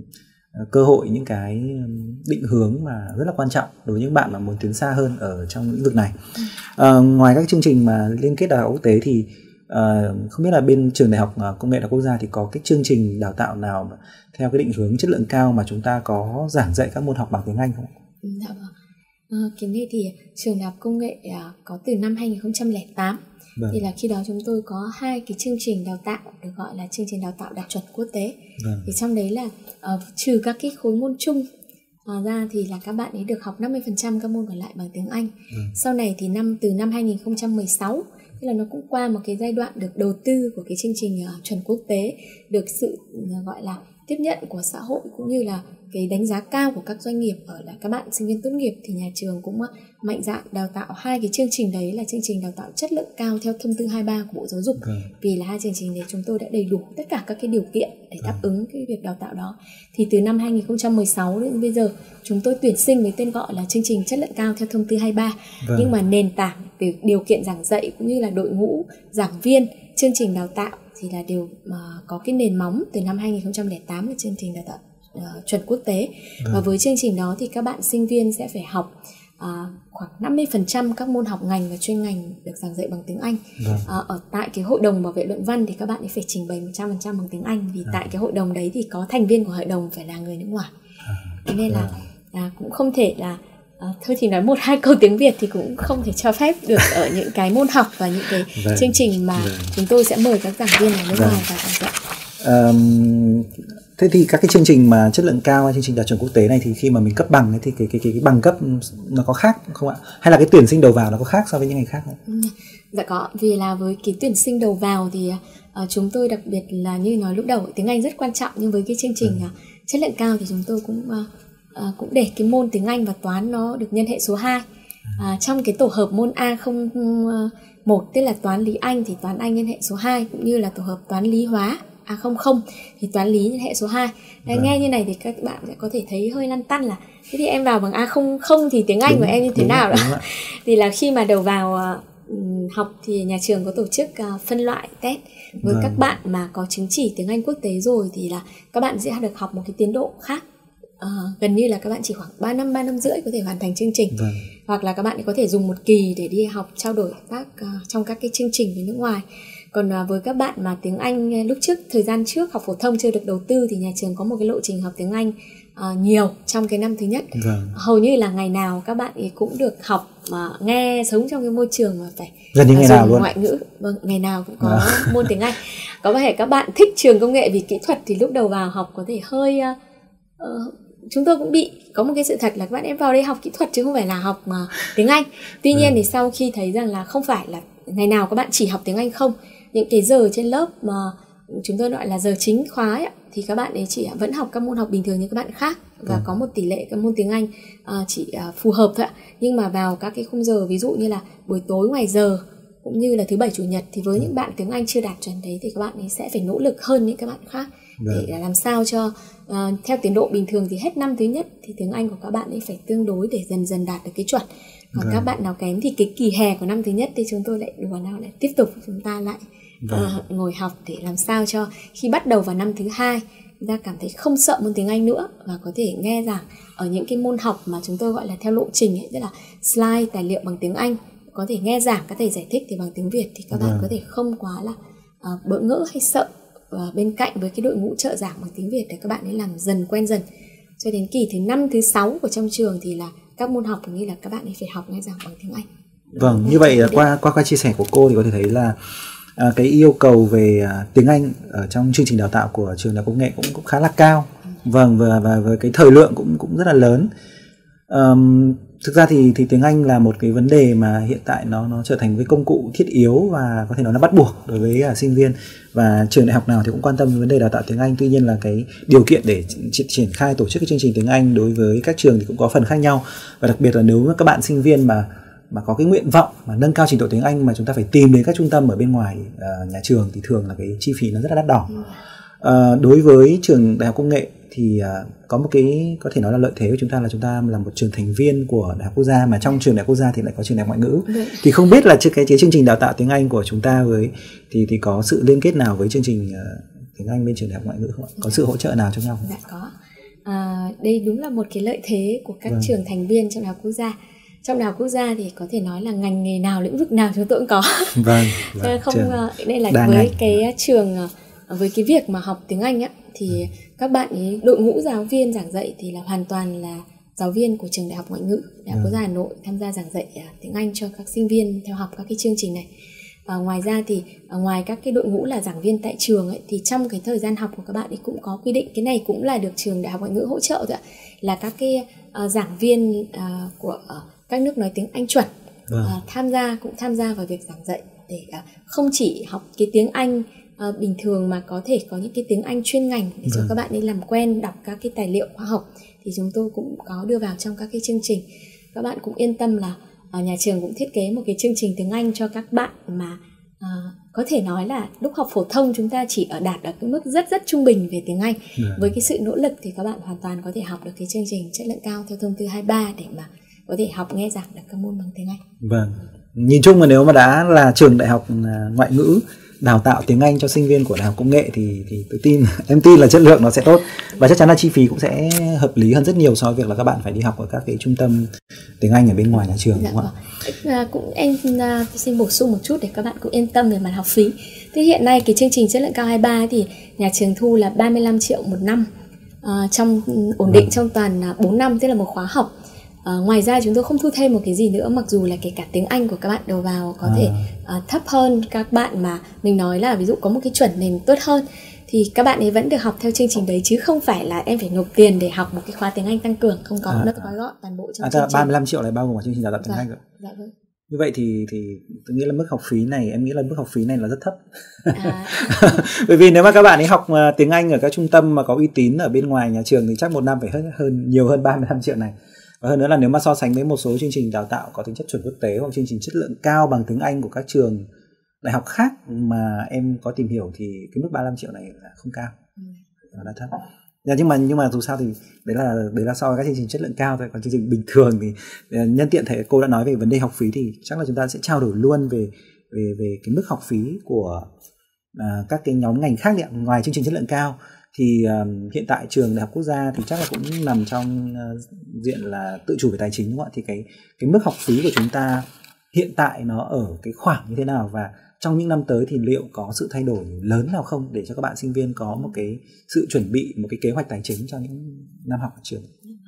uh, cơ hội, những cái định hướng mà rất là quan trọng đối với những bạn mà muốn tiến xa hơn ở trong lĩnh vực này. Uh, ngoài các chương trình mà liên kết đào tạo quốc tế thì uh, không biết là bên trường Đại học Công nghệ Đại học Quốc gia thì có cái chương trình đào tạo nào mà theo cái định hướng chất lượng cao mà chúng ta có giảng dạy các môn học bằng tiếng Anh không? Dạ vâng. À, cái này thì trường Đại học Công nghệ à, có từ năm hai không không tám. Vâng. Thì là khi đó chúng tôi có hai cái chương trình đào tạo được gọi là chương trình đào tạo đạt chuẩn quốc tế. Vâng. Thì trong đấy là uh, trừ các cái khối môn chung À, ra thì là các bạn ấy được học năm mươi phần trăm các môn còn lại bằng tiếng Anh. Ừ. Sau này thì năm từ năm hai nghìn không trăm mười sáu, tức là nó cũng qua một cái giai đoạn được đầu tư của cái chương trình uh, chuẩn quốc tế, được sự uh, gọi là tiếp nhận của xã hội cũng như là cái đánh giá cao của các doanh nghiệp ở là các bạn sinh viên tốt nghiệp, thì nhà trường cũng uh, mạnh dạn đào tạo hai cái chương trình đấy là chương trình đào tạo chất lượng cao theo thông tư hai mươi ba của Bộ Giáo dục. Ừ. Vì là hai chương trình này chúng tôi đã đầy đủ tất cả các cái điều kiện để đáp ứng cái việc đào tạo đó. Thì từ năm hai nghìn không trăm mười sáu đến bây giờ chúng tôi tuyển sinh với tên gọi là chương trình chất lượng cao theo thông tư hai mươi ba. Vâng. Nhưng mà nền tảng về điều kiện giảng dạy cũng như là đội ngũ giảng viên, chương trình đào tạo thì là đều mà có cái nền móng từ năm hai nghìn không trăm lẻ tám là chương trình đào tạo uh, chuẩn quốc tế. Vâng. Và với chương trình đó thì các bạn sinh viên sẽ phải học uh, khoảng năm mươi phần trăm các môn học ngành và chuyên ngành được giảng dạy bằng tiếng Anh. Vâng. uh, Ở tại cái hội đồng bảo vệ luận văn thì các bạn ấy phải trình bày một trăm phần trăm bằng tiếng Anh, vì à. tại cái hội đồng đấy thì có thành viên của hội đồng phải là người nước ngoài. à. Thế nên là, là cũng không thể là À, thôi thì nói một hai câu tiếng Việt thì cũng không thể cho phép được ở những cái môn học và những cái vâng, chương trình mà vâng. chúng tôi sẽ mời các giảng viên ở nước vâng. ngoài vào giảng dạy. Um, thế thì các cái chương trình mà chất lượng cao hay chương trình đạt chuẩn quốc tế này thì khi mà mình cấp bằng ấy, thì cái, cái cái cái bằng cấp nó có khác không ạ? Hay là cái tuyển sinh đầu vào nó có khác so với những ngành khác không? Dạ có, vì là với cái tuyển sinh đầu vào thì uh, chúng tôi đặc biệt là như nói lúc đầu tiếng Anh rất quan trọng, nhưng với cái chương trình ừ. uh, chất lượng cao thì chúng tôi cũng uh, À, cũng để cái môn tiếng Anh và toán nó được nhân hệ số hai. À, trong cái tổ hợp môn A không một tức là toán lý Anh thì toán Anh nhân hệ số hai, cũng như là tổ hợp toán lý hóa A không không thì toán lý nhân hệ số hai. Đấy, vâng. Nghe như này thì các bạn sẽ có thể thấy hơi lăn tăn là thế thì em vào bằng A không không thì tiếng Anh đúng, của em như thế nào đó. Thì là khi mà đầu vào uh, học thì nhà trường có tổ chức uh, phân loại test với vâng. các bạn mà có chứng chỉ tiếng Anh quốc tế rồi thì là các bạn sẽ được học một cái tiến độ khác. Uh, gần như là các bạn chỉ khoảng ba năm, ba năm rưỡi có thể hoàn thành chương trình. Vâng. Hoặc là các bạn có thể dùng một kỳ để đi học trao đổi các, uh, trong các cái chương trình với nước ngoài. Còn uh, với các bạn mà tiếng Anh lúc trước, thời gian trước học phổ thông chưa được đầu tư thì nhà trường có một cái lộ trình học tiếng Anh uh, nhiều trong cái năm thứ nhất. Vâng. Hầu như là ngày nào các bạn ấy cũng được học mà nghe sống trong cái môi trường mà phải gần như ngày dùng nào luôn. Ngoại ngữ. Vâng, ngày nào cũng có à. môn tiếng Anh. Có thể các bạn thích trường công nghệ vì kỹ thuật thì lúc đầu vào học có thể hơi uh, uh, chúng tôi cũng bị có một cái sự thật là các bạn em vào đây học kỹ thuật chứ không phải là học uh, tiếng Anh. Tuy nhiên ừ. thì sau khi thấy rằng là không phải là ngày nào các bạn chỉ học tiếng Anh không, những cái giờ trên lớp mà chúng tôi gọi là giờ chính khóa ấy, thì các bạn ấy chỉ vẫn học các môn học bình thường như các bạn khác và ừ. có một tỷ lệ các môn tiếng Anh uh, chỉ uh, phù hợp thôi ạ. Nhưng mà vào các cái khung giờ ví dụ như là buổi tối ngoài giờ cũng như là thứ bảy chủ nhật thì với ừ. những bạn tiếng Anh chưa đạt chuẩn đấy thì các bạn ấy sẽ phải nỗ lực hơn những các bạn khác để Được. làm sao cho uh, theo tiến độ bình thường thì hết năm thứ nhất thì tiếng Anh của các bạn ấy phải tương đối để dần dần đạt được cái chuẩn. Còn Được. các bạn nào kém thì cái kỳ hè của năm thứ nhất thì chúng tôi lại đùa nào lại tiếp tục chúng ta lại uh, ngồi học để làm sao cho khi bắt đầu vào năm thứ hai chúng ta cảm thấy không sợ môn tiếng Anh nữa và có thể nghe giảng ở những cái môn học mà chúng tôi gọi là theo lộ trình ấy, tức là slide tài liệu bằng tiếng Anh, có thể nghe giảng các thầy giải thích thì bằng tiếng Việt thì các Được. bạn có thể không quá là uh, bỡ ngỡ hay sợ. Và bên cạnh với cái đội ngũ trợ giảng bằng tiếng Việt để các bạn ấy làm dần quen dần cho đến kỳ thứ năm thứ sáu của trong trường thì là các môn học như là các bạn ấy phải học nghe giảng bằng tiếng Anh. Vâng, như vậy qua qua qua chia sẻ của cô thì có thể thấy là à, cái yêu cầu về à, tiếng Anh ở trong chương trình đào tạo của trường Đại học Công nghệ cũng cũng khá là cao. Ừ. Vâng, và và với cái thời lượng cũng cũng rất là lớn. Um, thực ra thì thì tiếng Anh là một cái vấn đề mà hiện tại nó nó trở thành một cái công cụ thiết yếu và có thể nói là bắt buộc đối với uh, sinh viên, và trường đại học nào thì cũng quan tâm đến vấn đề đào tạo tiếng Anh. Tuy nhiên là cái điều kiện để triển khai tổ chức cái chương trình tiếng Anh đối với các trường thì cũng có phần khác nhau, và đặc biệt là nếu mà các bạn sinh viên mà mà có cái nguyện vọng mà nâng cao trình độ tiếng Anh mà chúng ta phải tìm đến các trung tâm ở bên ngoài uh, nhà trường thì thường là cái chi phí nó rất là đắt đỏ. Uh, đối với trường Đại học Công nghệ thì uh, có một cái có thể nói là lợi thế của chúng ta là chúng ta là một trường thành viên của Đại học Quốc gia, mà trong trường Đại học Quốc gia thì lại có trường Đại học Ngoại ngữ. Được. Thì không biết là cái, cái chương trình đào tạo tiếng Anh của chúng ta với thì thì có sự liên kết nào với chương trình uh, tiếng Anh bên trường Đại học Ngoại ngữ không ạ? Có sự hỗ trợ nào cho nhau không? Dạ có. À, đây đúng là một cái lợi thế của các vâng. trường thành viên trong Đại học Quốc gia. Trong Đại học Quốc gia thì có thể nói là ngành nghề nào, lĩnh vực nào chúng tôi cũng có. Vâng. vâng không trường đây là với ngành. Cái trường với cái việc mà học tiếng Anh á thì ừ. các bạn ấy, đội ngũ giáo viên giảng dạy thì là hoàn toàn là giáo viên của trường Đại học Ngoại ngữ Đại học ừ. Quốc gia Hà Nội tham gia giảng dạy tiếng Anh cho các sinh viên theo học các cái chương trình này. À, ngoài ra thì à, ngoài các cái đội ngũ là giảng viên tại trường ấy, thì trong cái thời gian học của các bạn ấy cũng có quy định, cái này cũng là được trường Đại học Ngoại ngữ hỗ trợ thôi ạ, là các cái à, giảng viên à, của à, các nước nói tiếng Anh chuẩn vâng. à, tham gia cũng tham gia vào việc giảng dạy, để à, không chỉ học cái tiếng Anh à, bình thường mà có thể có những cái tiếng Anh chuyên ngành để cho vâng. các bạn ấy làm quen đọc các cái tài liệu khoa học, thì chúng tôi cũng có đưa vào trong các cái chương trình. Các bạn cũng yên tâm là à, nhà trường cũng thiết kế một cái chương trình tiếng Anh cho các bạn mà à, có thể nói là lúc học phổ thông chúng ta chỉ ở đạt ở cái mức rất rất trung bình về tiếng Anh. Yeah. Với cái sự nỗ lực thì các bạn hoàn toàn có thể học được cái chương trình chất lượng cao theo thông tư hai mươi ba để mà có thể học nghe giảng được các môn bằng tiếng Anh. Vâng. Nhìn chung là nếu mà đã là trường đại học ngoại ngữ đào tạo tiếng Anh cho sinh viên của Đại học Công nghệ thì thì tôi tin em tin là chất lượng nó sẽ tốt, và chắc chắn là chi phí cũng sẽ hợp lý hơn rất nhiều so với việc là các bạn phải đi học ở các cái trung tâm tiếng Anh ở bên ngoài nhà trường. Dạ, đúng không ạ? À, cũng em à, xin bổ sung một chút để các bạn cũng yên tâm về mặt học phí. Thì hiện nay cái chương trình chất lượng cao hai mươi ba thì nhà trường thu là ba mươi lăm triệu một năm à, trong ổn định ừ. trong toàn bốn năm, tức là một khóa học. À, ngoài ra chúng tôi không thu thêm một cái gì nữa, mặc dù là kể cả tiếng Anh của các bạn đầu vào có à. thể à, thấp hơn các bạn mà mình nói là ví dụ có một cái chuẩn nền tốt hơn, thì các bạn ấy vẫn được học theo chương trình đấy, chứ không phải là em phải nộp tiền để học một cái khóa tiếng Anh tăng cường, không có, à. nó gói gọn toàn bộ trong à, chương trình. ba mươi lăm triệu này bao gồm vào chương trình đào tạo tiếng dạ. Anh rồi. Dạ vâng. Như vậy thì thì tôi nghĩ là mức học phí này em nghĩ là mức học phí này là rất thấp. À. Bởi vì nếu mà các bạn ấy học tiếng Anh ở các trung tâm mà có uy tín ở bên ngoài nhà trường thì chắc một năm phải hơn, hơn nhiều hơn ba mươi lăm triệu này. Và hơn nữa là nếu mà so sánh với một số chương trình đào tạo có tính chất chuẩn quốc tế hoặc chương trình chất lượng cao bằng tiếng Anh của các trường đại học khác mà em có tìm hiểu thì cái mức ba mươi lăm triệu này là không cao, ừ. là thấp. Nhưng mà nhưng mà dù sao thì đấy là đấy là so với các chương trình chất lượng cao thôi, còn chương trình bình thường thì nhân tiện thể cô đã nói về vấn đề học phí thì chắc là chúng ta sẽ trao đổi luôn về về về cái mức học phí của à, các cái nhóm ngành khác. Ngoài chương trình chất lượng cao thì um, hiện tại trường Đại học Quốc gia thì chắc là cũng nằm trong uh, diện là tự chủ về tài chính, đúng không ạ? Thì cái cái mức học phí của chúng ta hiện tại nó ở cái khoảng như thế nào, và trong những năm tới thì liệu có sự thay đổi lớn nào không để cho các bạn sinh viên có một cái sự chuẩn bị, một cái kế hoạch tài chính cho những năm học ở trường?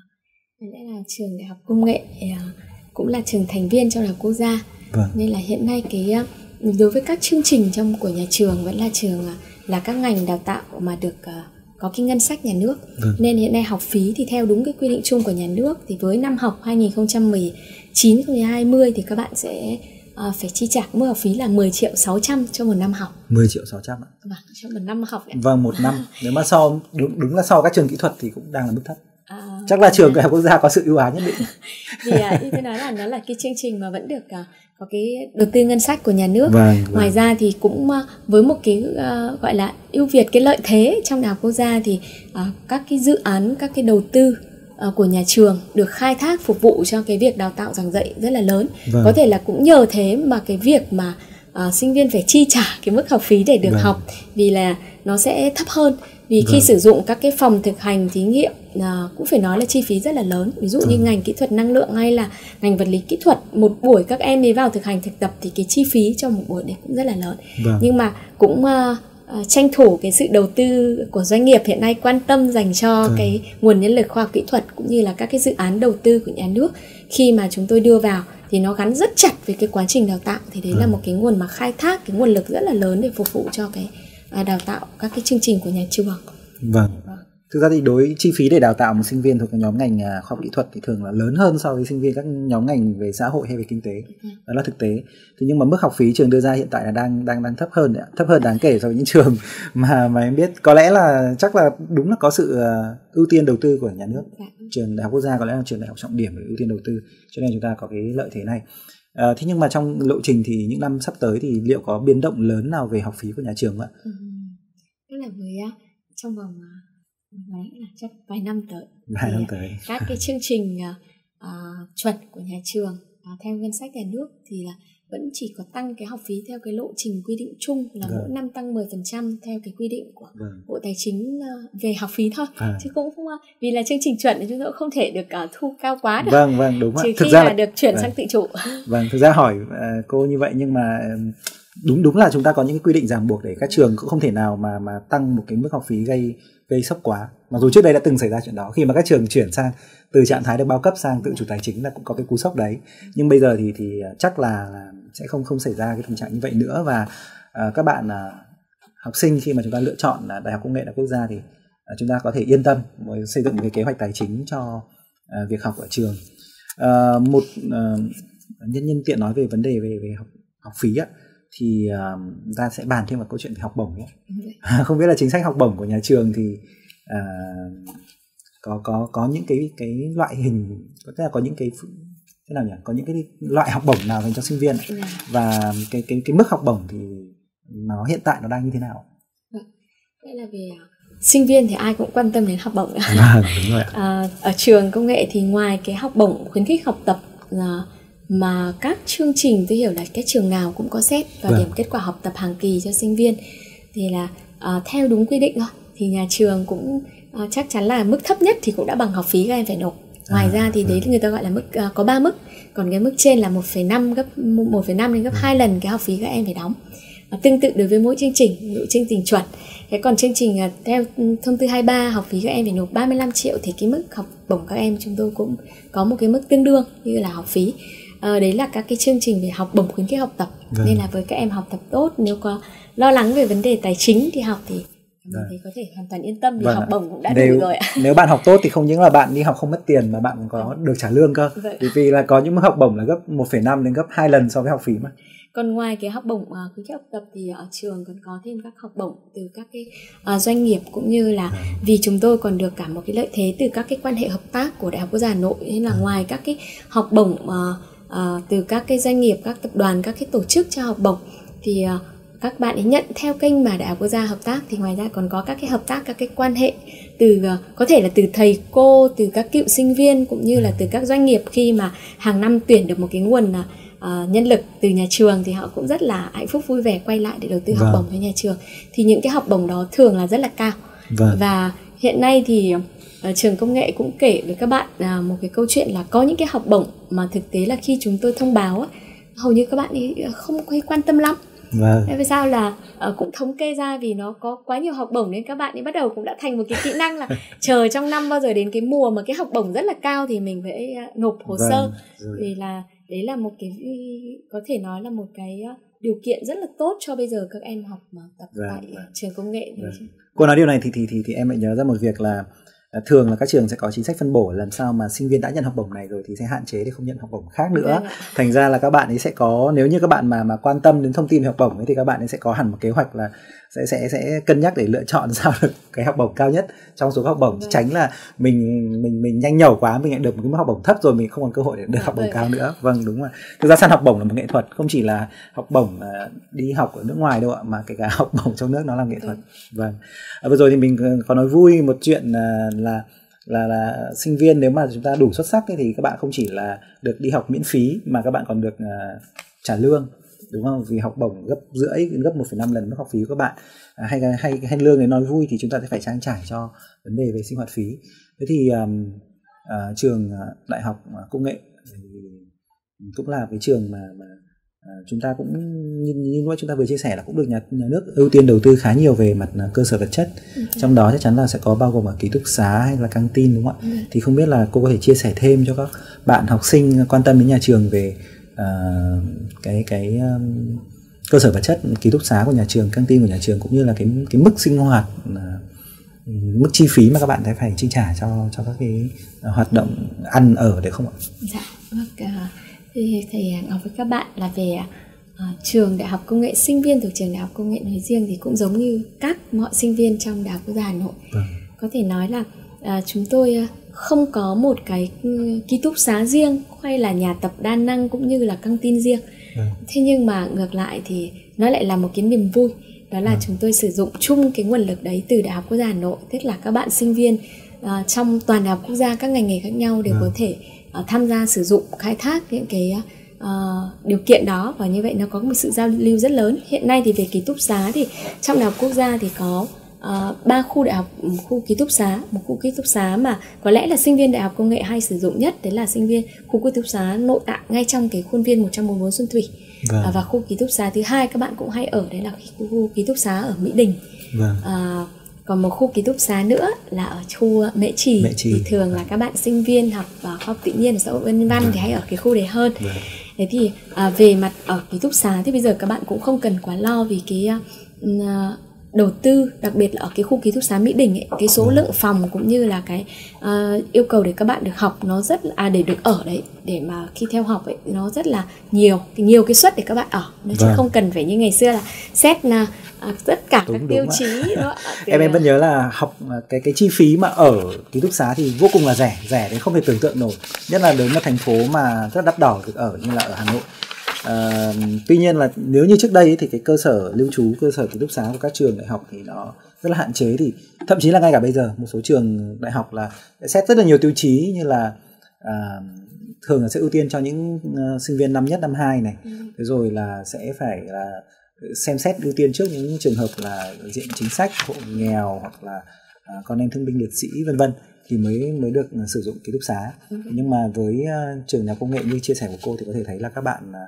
Lẽ là trường Đại học Công nghệ cũng là trường thành viên trong Đại học Quốc gia, vâng. nên là hiện nay cái đối với các chương trình trong của nhà trường vẫn là trường là các ngành đào tạo mà được uh, có cái ngân sách nhà nước, vâng. nên hiện nay học phí thì theo đúng cái quy định chung của nhà nước thì với năm học hai nghìn không trăm mười chín hai nghìn không trăm hai mươi thì các bạn sẽ uh, phải chi trả mức học phí là mười triệu sáu trăm cho một năm học. mười triệu sáu trăm ạ? Vâng, cho một năm học ạ. Vâng, một năm. Nếu mà so đúng, đúng là so các trường kỹ thuật thì cũng đang là mức thấp. À, chắc là trường Đại học Quốc gia có sự ưu ái nhất định. Vì uh, như tôi nói là nó là cái chương trình mà vẫn được uh, có cái đầu tư ngân sách của nhà nước. Vâng, vâng. Ngoài ra thì cũng uh, với một cái uh, gọi là ưu việt, cái lợi thế trong Đại học Quốc gia thì uh, các cái dự án, các cái đầu tư uh, của nhà trường được khai thác phục vụ cho cái việc đào tạo giảng dạy rất là lớn. Vâng. Có thể là cũng nhờ thế mà cái việc mà uh, sinh viên phải chi trả cái mức học phí để được vâng. học vì là nó sẽ thấp hơn. Vì vâng. khi sử dụng các cái phòng thực hành thí nghiệm à, cũng phải nói là chi phí rất là lớn. Ví dụ vâng. như ngành kỹ thuật năng lượng hay là ngành vật lý kỹ thuật, một buổi các em ấy vào thực hành thực tập thì cái chi phí cho một buổi đấy cũng rất là lớn. Vâng. Nhưng mà cũng à, à, tranh thủ cái sự đầu tư của doanh nghiệp hiện nay quan tâm dành cho vâng. cái nguồn nhân lực khoa học kỹ thuật cũng như là các cái dự án đầu tư của nhà nước, khi mà chúng tôi đưa vào thì nó gắn rất chặt với cái quá trình đào tạo, thì đấy vâng. là một cái nguồn mà khai thác cái nguồn lực rất là lớn để phục vụ cho cái À, đào tạo các cái chương trình của nhà trường. Vâng. vâng. Thực ra thì đối chi phí để đào tạo một sinh viên thuộc nhóm ngành khoa học kỹ thuật thì thường là lớn hơn so với sinh viên các nhóm ngành về xã hội hay về kinh tế. Ừ. Đó là thực tế. Thế nhưng mà mức học phí trường đưa ra hiện tại là đang đang đang thấp hơn đấy, thấp hơn đáng kể so với những trường mà mà em biết. Có lẽ là chắc là đúng là có sự uh, ưu tiên đầu tư của nhà nước. Ừ. Trường Đại học Quốc gia có lẽ là trường đại học trọng điểm để ưu tiên đầu tư, cho nên chúng ta có cái lợi thế này. À, thế nhưng mà trong lộ trình thì những năm sắp tới thì liệu có biến động lớn nào về học phí của nhà trường không ạ? Ừ. Tức là với trong vòng là chắc vài năm tới, vài năm tới các cái chương trình uh, chuẩn của nhà trường uh, theo ngân sách nhà nước thì là vẫn chỉ có tăng cái học phí theo cái lộ trình quy định chung là vâng. mỗi năm tăng mười phần trăm theo cái quy định của vâng. Bộ Tài chính uh, về học phí thôi, à. chứ cũng không uh, vì là chương trình chuẩn thì chúng tôi cũng không thể được uh, thu cao quá được. Vâng vâng đúng ạ. Trừ thực khi ra là, là được chuyển vâng. sang tự chủ. Vâng, thực ra hỏi uh, cô như vậy nhưng mà đúng đúng là chúng ta có những cái quy định ràng buộc để các trường cũng không thể nào mà mà tăng một cái mức học phí gây gây sốc quá. Mặc dù trước đây đã từng xảy ra chuyện đó khi mà các trường chuyển sang từ trạng thái được bao cấp sang tự chủ tài chính là cũng có cái cú sốc đấy. Nhưng bây giờ thì thì chắc là sẽ không không xảy ra cái tình trạng như vậy nữa. Và uh, các bạn uh, học sinh khi mà chúng ta lựa chọn uh, Đại học Công nghệ Đại học Quốc gia thì uh, chúng ta có thể yên tâm với xây dựng một cái kế hoạch tài chính cho uh, việc học ở trường. Uh, một uh, nhân nhân tiện nói về vấn đề về về học học phí á, thì uh, ta sẽ bàn thêm một câu chuyện về học bổng nhé. Không biết là chính sách học bổng của nhà trường thì uh, có có có những cái cái loại hình, có thể là có những cái thế nào nhỉ, có những cái loại học bổng nào dành cho sinh viên, và cái cái cái mức học bổng thì nó hiện tại nó đang như thế nào? Đây là về sinh viên thì ai cũng quan tâm đến học bổng. À, đúng rồi ạ. À, ở trường công nghệ thì ngoài cái học bổng khuyến khích học tập là mà các chương trình, tôi hiểu là các trường nào cũng có xét và vâng. điểm kết quả học tập hàng kỳ cho sinh viên, thì là uh, theo đúng quy định thôi, thì nhà trường cũng uh, chắc chắn là mức thấp nhất thì cũng đã bằng học phí các em phải nộp. Ngoài à, ra thì vâng. đấy người ta gọi là mức uh, có ba mức, còn cái mức trên là một phẩy năm gấp một phẩy năm đến gấp hai lần cái học phí các em phải đóng. Và tương tự đối với mỗi chương trình, ví dụ chương trình chuẩn. Thế còn chương trình uh, theo thông tư hai mươi ba học phí các em phải nộp ba mươi lăm triệu, thì cái mức học bổng các em chúng tôi cũng có một cái mức tương đương như là học phí. À, đấy là các cái chương trình về học bổng khuyến khích học tập. Vâng. Nên là với các em học tập tốt, nếu có lo lắng về vấn đề tài chính thì học thì mình thì có thể hoàn toàn yên tâm vì vâng học bổng cũng đã nếu, đủ rồi ạ. Nếu bạn học tốt thì không những là bạn đi học không mất tiền mà bạn cũng có vâng. được trả lương cơ. Vâng. Vì, vì là có những mức học bổng là gấp một phẩy năm đến gấp hai lần so với học phí mà. Còn ngoài cái học bổng uh, khuyến khích học tập thì ở trường còn có thêm các học bổng từ các cái uh, doanh nghiệp, cũng như là à. vì chúng tôi còn được cả một cái lợi thế từ các cái quan hệ hợp tác của Đại học Quốc gia Hà Nội, nên là à. ngoài các cái học bổng uh, uh, từ các cái doanh nghiệp, các tập đoàn, các cái tổ chức cho học bổng thì uh, các bạn ấy nhận theo kênh mà Đại học Quốc gia hợp tác, thì ngoài ra còn có các cái hợp tác, các cái quan hệ từ uh, có thể là từ thầy cô, từ các cựu sinh viên, cũng như là từ các doanh nghiệp khi mà hàng năm tuyển được một cái nguồn uh, Uh, nhân lực từ nhà trường thì họ cũng rất là hạnh phúc vui vẻ quay lại để đầu tư vâng. học bổng cho nhà trường. Thì những cái học bổng đó thường là rất là cao. Vâng. Và hiện nay thì uh, trường công nghệ cũng kể với các bạn uh, một cái câu chuyện là có những cái học bổng mà thực tế là khi chúng tôi thông báo, hầu như các bạn ấy không quan tâm lắm. Vâng. Vì sao là uh, cũng thống kê ra, vì nó có quá nhiều học bổng nên các bạn ấy bắt đầu cũng đã thành một cái kỹ năng là chờ trong năm bao giờ đến cái mùa mà cái học bổng rất là cao thì mình phải uh, nộp hồ vâng. sơ. Vì là đấy là một cái, có thể nói là một cái điều kiện rất là tốt cho bây giờ các em học mà tập vâng. tại trường công nghệ. Vâng. Cô nói điều này thì thì thì thì em lại nhớ ra một việc là thường là các trường sẽ có chính sách phân bổ làm sao mà sinh viên đã nhận học bổng này rồi thì sẽ hạn chế để không nhận học bổng khác nữa. Vâng. Thành ra là các bạn ấy sẽ có, nếu như các bạn mà mà quan tâm đến thông tin về học bổng ấy, thì các bạn ấy sẽ có hẳn một kế hoạch là sẽ sẽ sẽ cân nhắc để lựa chọn sao được cái học bổng cao nhất trong số các học bổng. Vâng. Tránh là mình mình mình nhanh nhẩu quá, mình lại được một cái mức học bổng thấp rồi mình không còn cơ hội để được học bổng vâng. cao nữa. Vâng, đúng rồi. Thực ra săn học bổng là một nghệ thuật, không chỉ là học bổng đi học ở nước ngoài đâu ạ, mà kể cả học bổng trong nước nó là nghệ thuật. Vâng. À, vừa rồi thì mình có nói vui một chuyện là là là là sinh viên nếu mà chúng ta đủ xuất sắc ấy, thì các bạn không chỉ là được đi học miễn phí mà các bạn còn được uh, trả lương, đúng không? Vì học bổng gấp rưỡi, gấp một phẩy năm lần mức học phí của các bạn. À, hay hay hay lương để nói vui thì chúng ta sẽ phải trang trải cho vấn đề về sinh hoạt phí. Thế thì um, uh, trường Đại học Công nghệ cũng là cái trường mà, mà uh, chúng ta cũng như, như chúng ta vừa chia sẻ là cũng được nhà, nhà nước ưu tiên đầu tư khá nhiều về mặt uh, cơ sở vật chất. Okay. Trong đó chắc chắn là sẽ có bao gồm ở ký túc xá hay là căng tin, đúng không ạ? Okay. Thì không biết là cô có thể chia sẻ thêm cho các bạn học sinh quan tâm đến nhà trường về uh, cái cái um, cơ sở vật chất, ký túc xá của nhà trường, căng tin của nhà trường, cũng như là cái cái mức sinh hoạt, uh, mức chi phí mà các bạn sẽ phải chi trả cho cho các cái uh, hoạt động ăn ở, được không ạ? Dạ, vâng. Thì thầy nói với các bạn là về uh, trường Đại học Công nghệ, sinh viên thuộc trường Đại học Công nghệ nói riêng thì cũng giống như các mọi sinh viên trong Đại học Quốc gia Hà Nội. Vâng. Có thể nói là uh, chúng tôi uh, không có một cái uh, ký túc xá riêng hay là nhà tập đa năng cũng như là căng tin riêng. Vâng. Thế nhưng mà ngược lại thì nó lại là một cái niềm vui, đó là vâng. chúng tôi sử dụng chung cái nguồn lực đấy từ Đại học Quốc gia Hà Nội, tức là các bạn sinh viên uh, trong toàn Đại học Quốc gia, các ngành nghề khác nhau đều vâng. có thể uh, tham gia sử dụng, khai thác những cái uh, điều kiện đó, và như vậy nó có một sự giao lưu rất lớn. Hiện nay thì về ký túc xá thì trong Đại học Quốc gia thì có ba uh, khu đại học, khu ký túc xá, một khu ký túc xá mà có lẽ là sinh viên Đại học Công nghệ hay sử dụng nhất, đấy là sinh viên khu ký túc xá nội tại ngay trong cái khuôn viên một trăm bốn mươi bốn Xuân Thủy. Vâng. uh, và khu ký túc xá thứ hai các bạn cũng hay ở, đấy là khu, khu ký túc xá ở Mỹ Đình. Vâng. uh, còn một khu ký túc xá nữa là ở khu Mễ Trì, Mễ Trì. Thì thường vâng. là các bạn sinh viên học và khoa học tự nhiên, xã hội nhân văn vâng. thì hay ở cái khu đấy hơn. Vâng. Thế thì à, về mặt ở ký túc xá thì bây giờ các bạn cũng không cần quá lo vì cái uh, đầu tư, đặc biệt là ở cái khu ký túc xá Mỹ Đình ấy, cái số lượng phòng cũng như là cái uh, yêu cầu để các bạn được học nó rất à để được ở đấy, để mà khi theo học ấy nó rất là nhiều nhiều cái suất để các bạn ở, nó chứ vâng. không cần phải như ngày xưa là xét là uh, tất cả đúng, các đúng tiêu đúng chí đó. Em em vẫn nhớ là học cái cái chi phí mà ở ký túc xá thì vô cùng là rẻ, rẻ đến không thể tưởng tượng nổi, nhất là đến một thành phố mà rất đắt đỏ được ở như là ở Hà Nội. Uh, tuy nhiên là nếu như trước đây thì cái cơ sở lưu trú, cơ sở ký túc xá của các trường đại học thì nó rất là hạn chế, thì thậm chí là ngay cả bây giờ một số trường đại học là xét rất là nhiều tiêu chí, như là uh, thường là sẽ ưu tiên cho những uh, sinh viên năm nhất, năm hai này, ừ. thế rồi là sẽ phải là xem xét ưu tiên trước những trường hợp là diện chính sách, hộ nghèo hoặc là uh, con em thương binh liệt sĩ vân vân thì mới mới được sử dụng ký túc xá. Ừ. Nhưng mà với uh, trường Đại học Công nghệ như chia sẻ của cô thì có thể thấy là các bạn uh,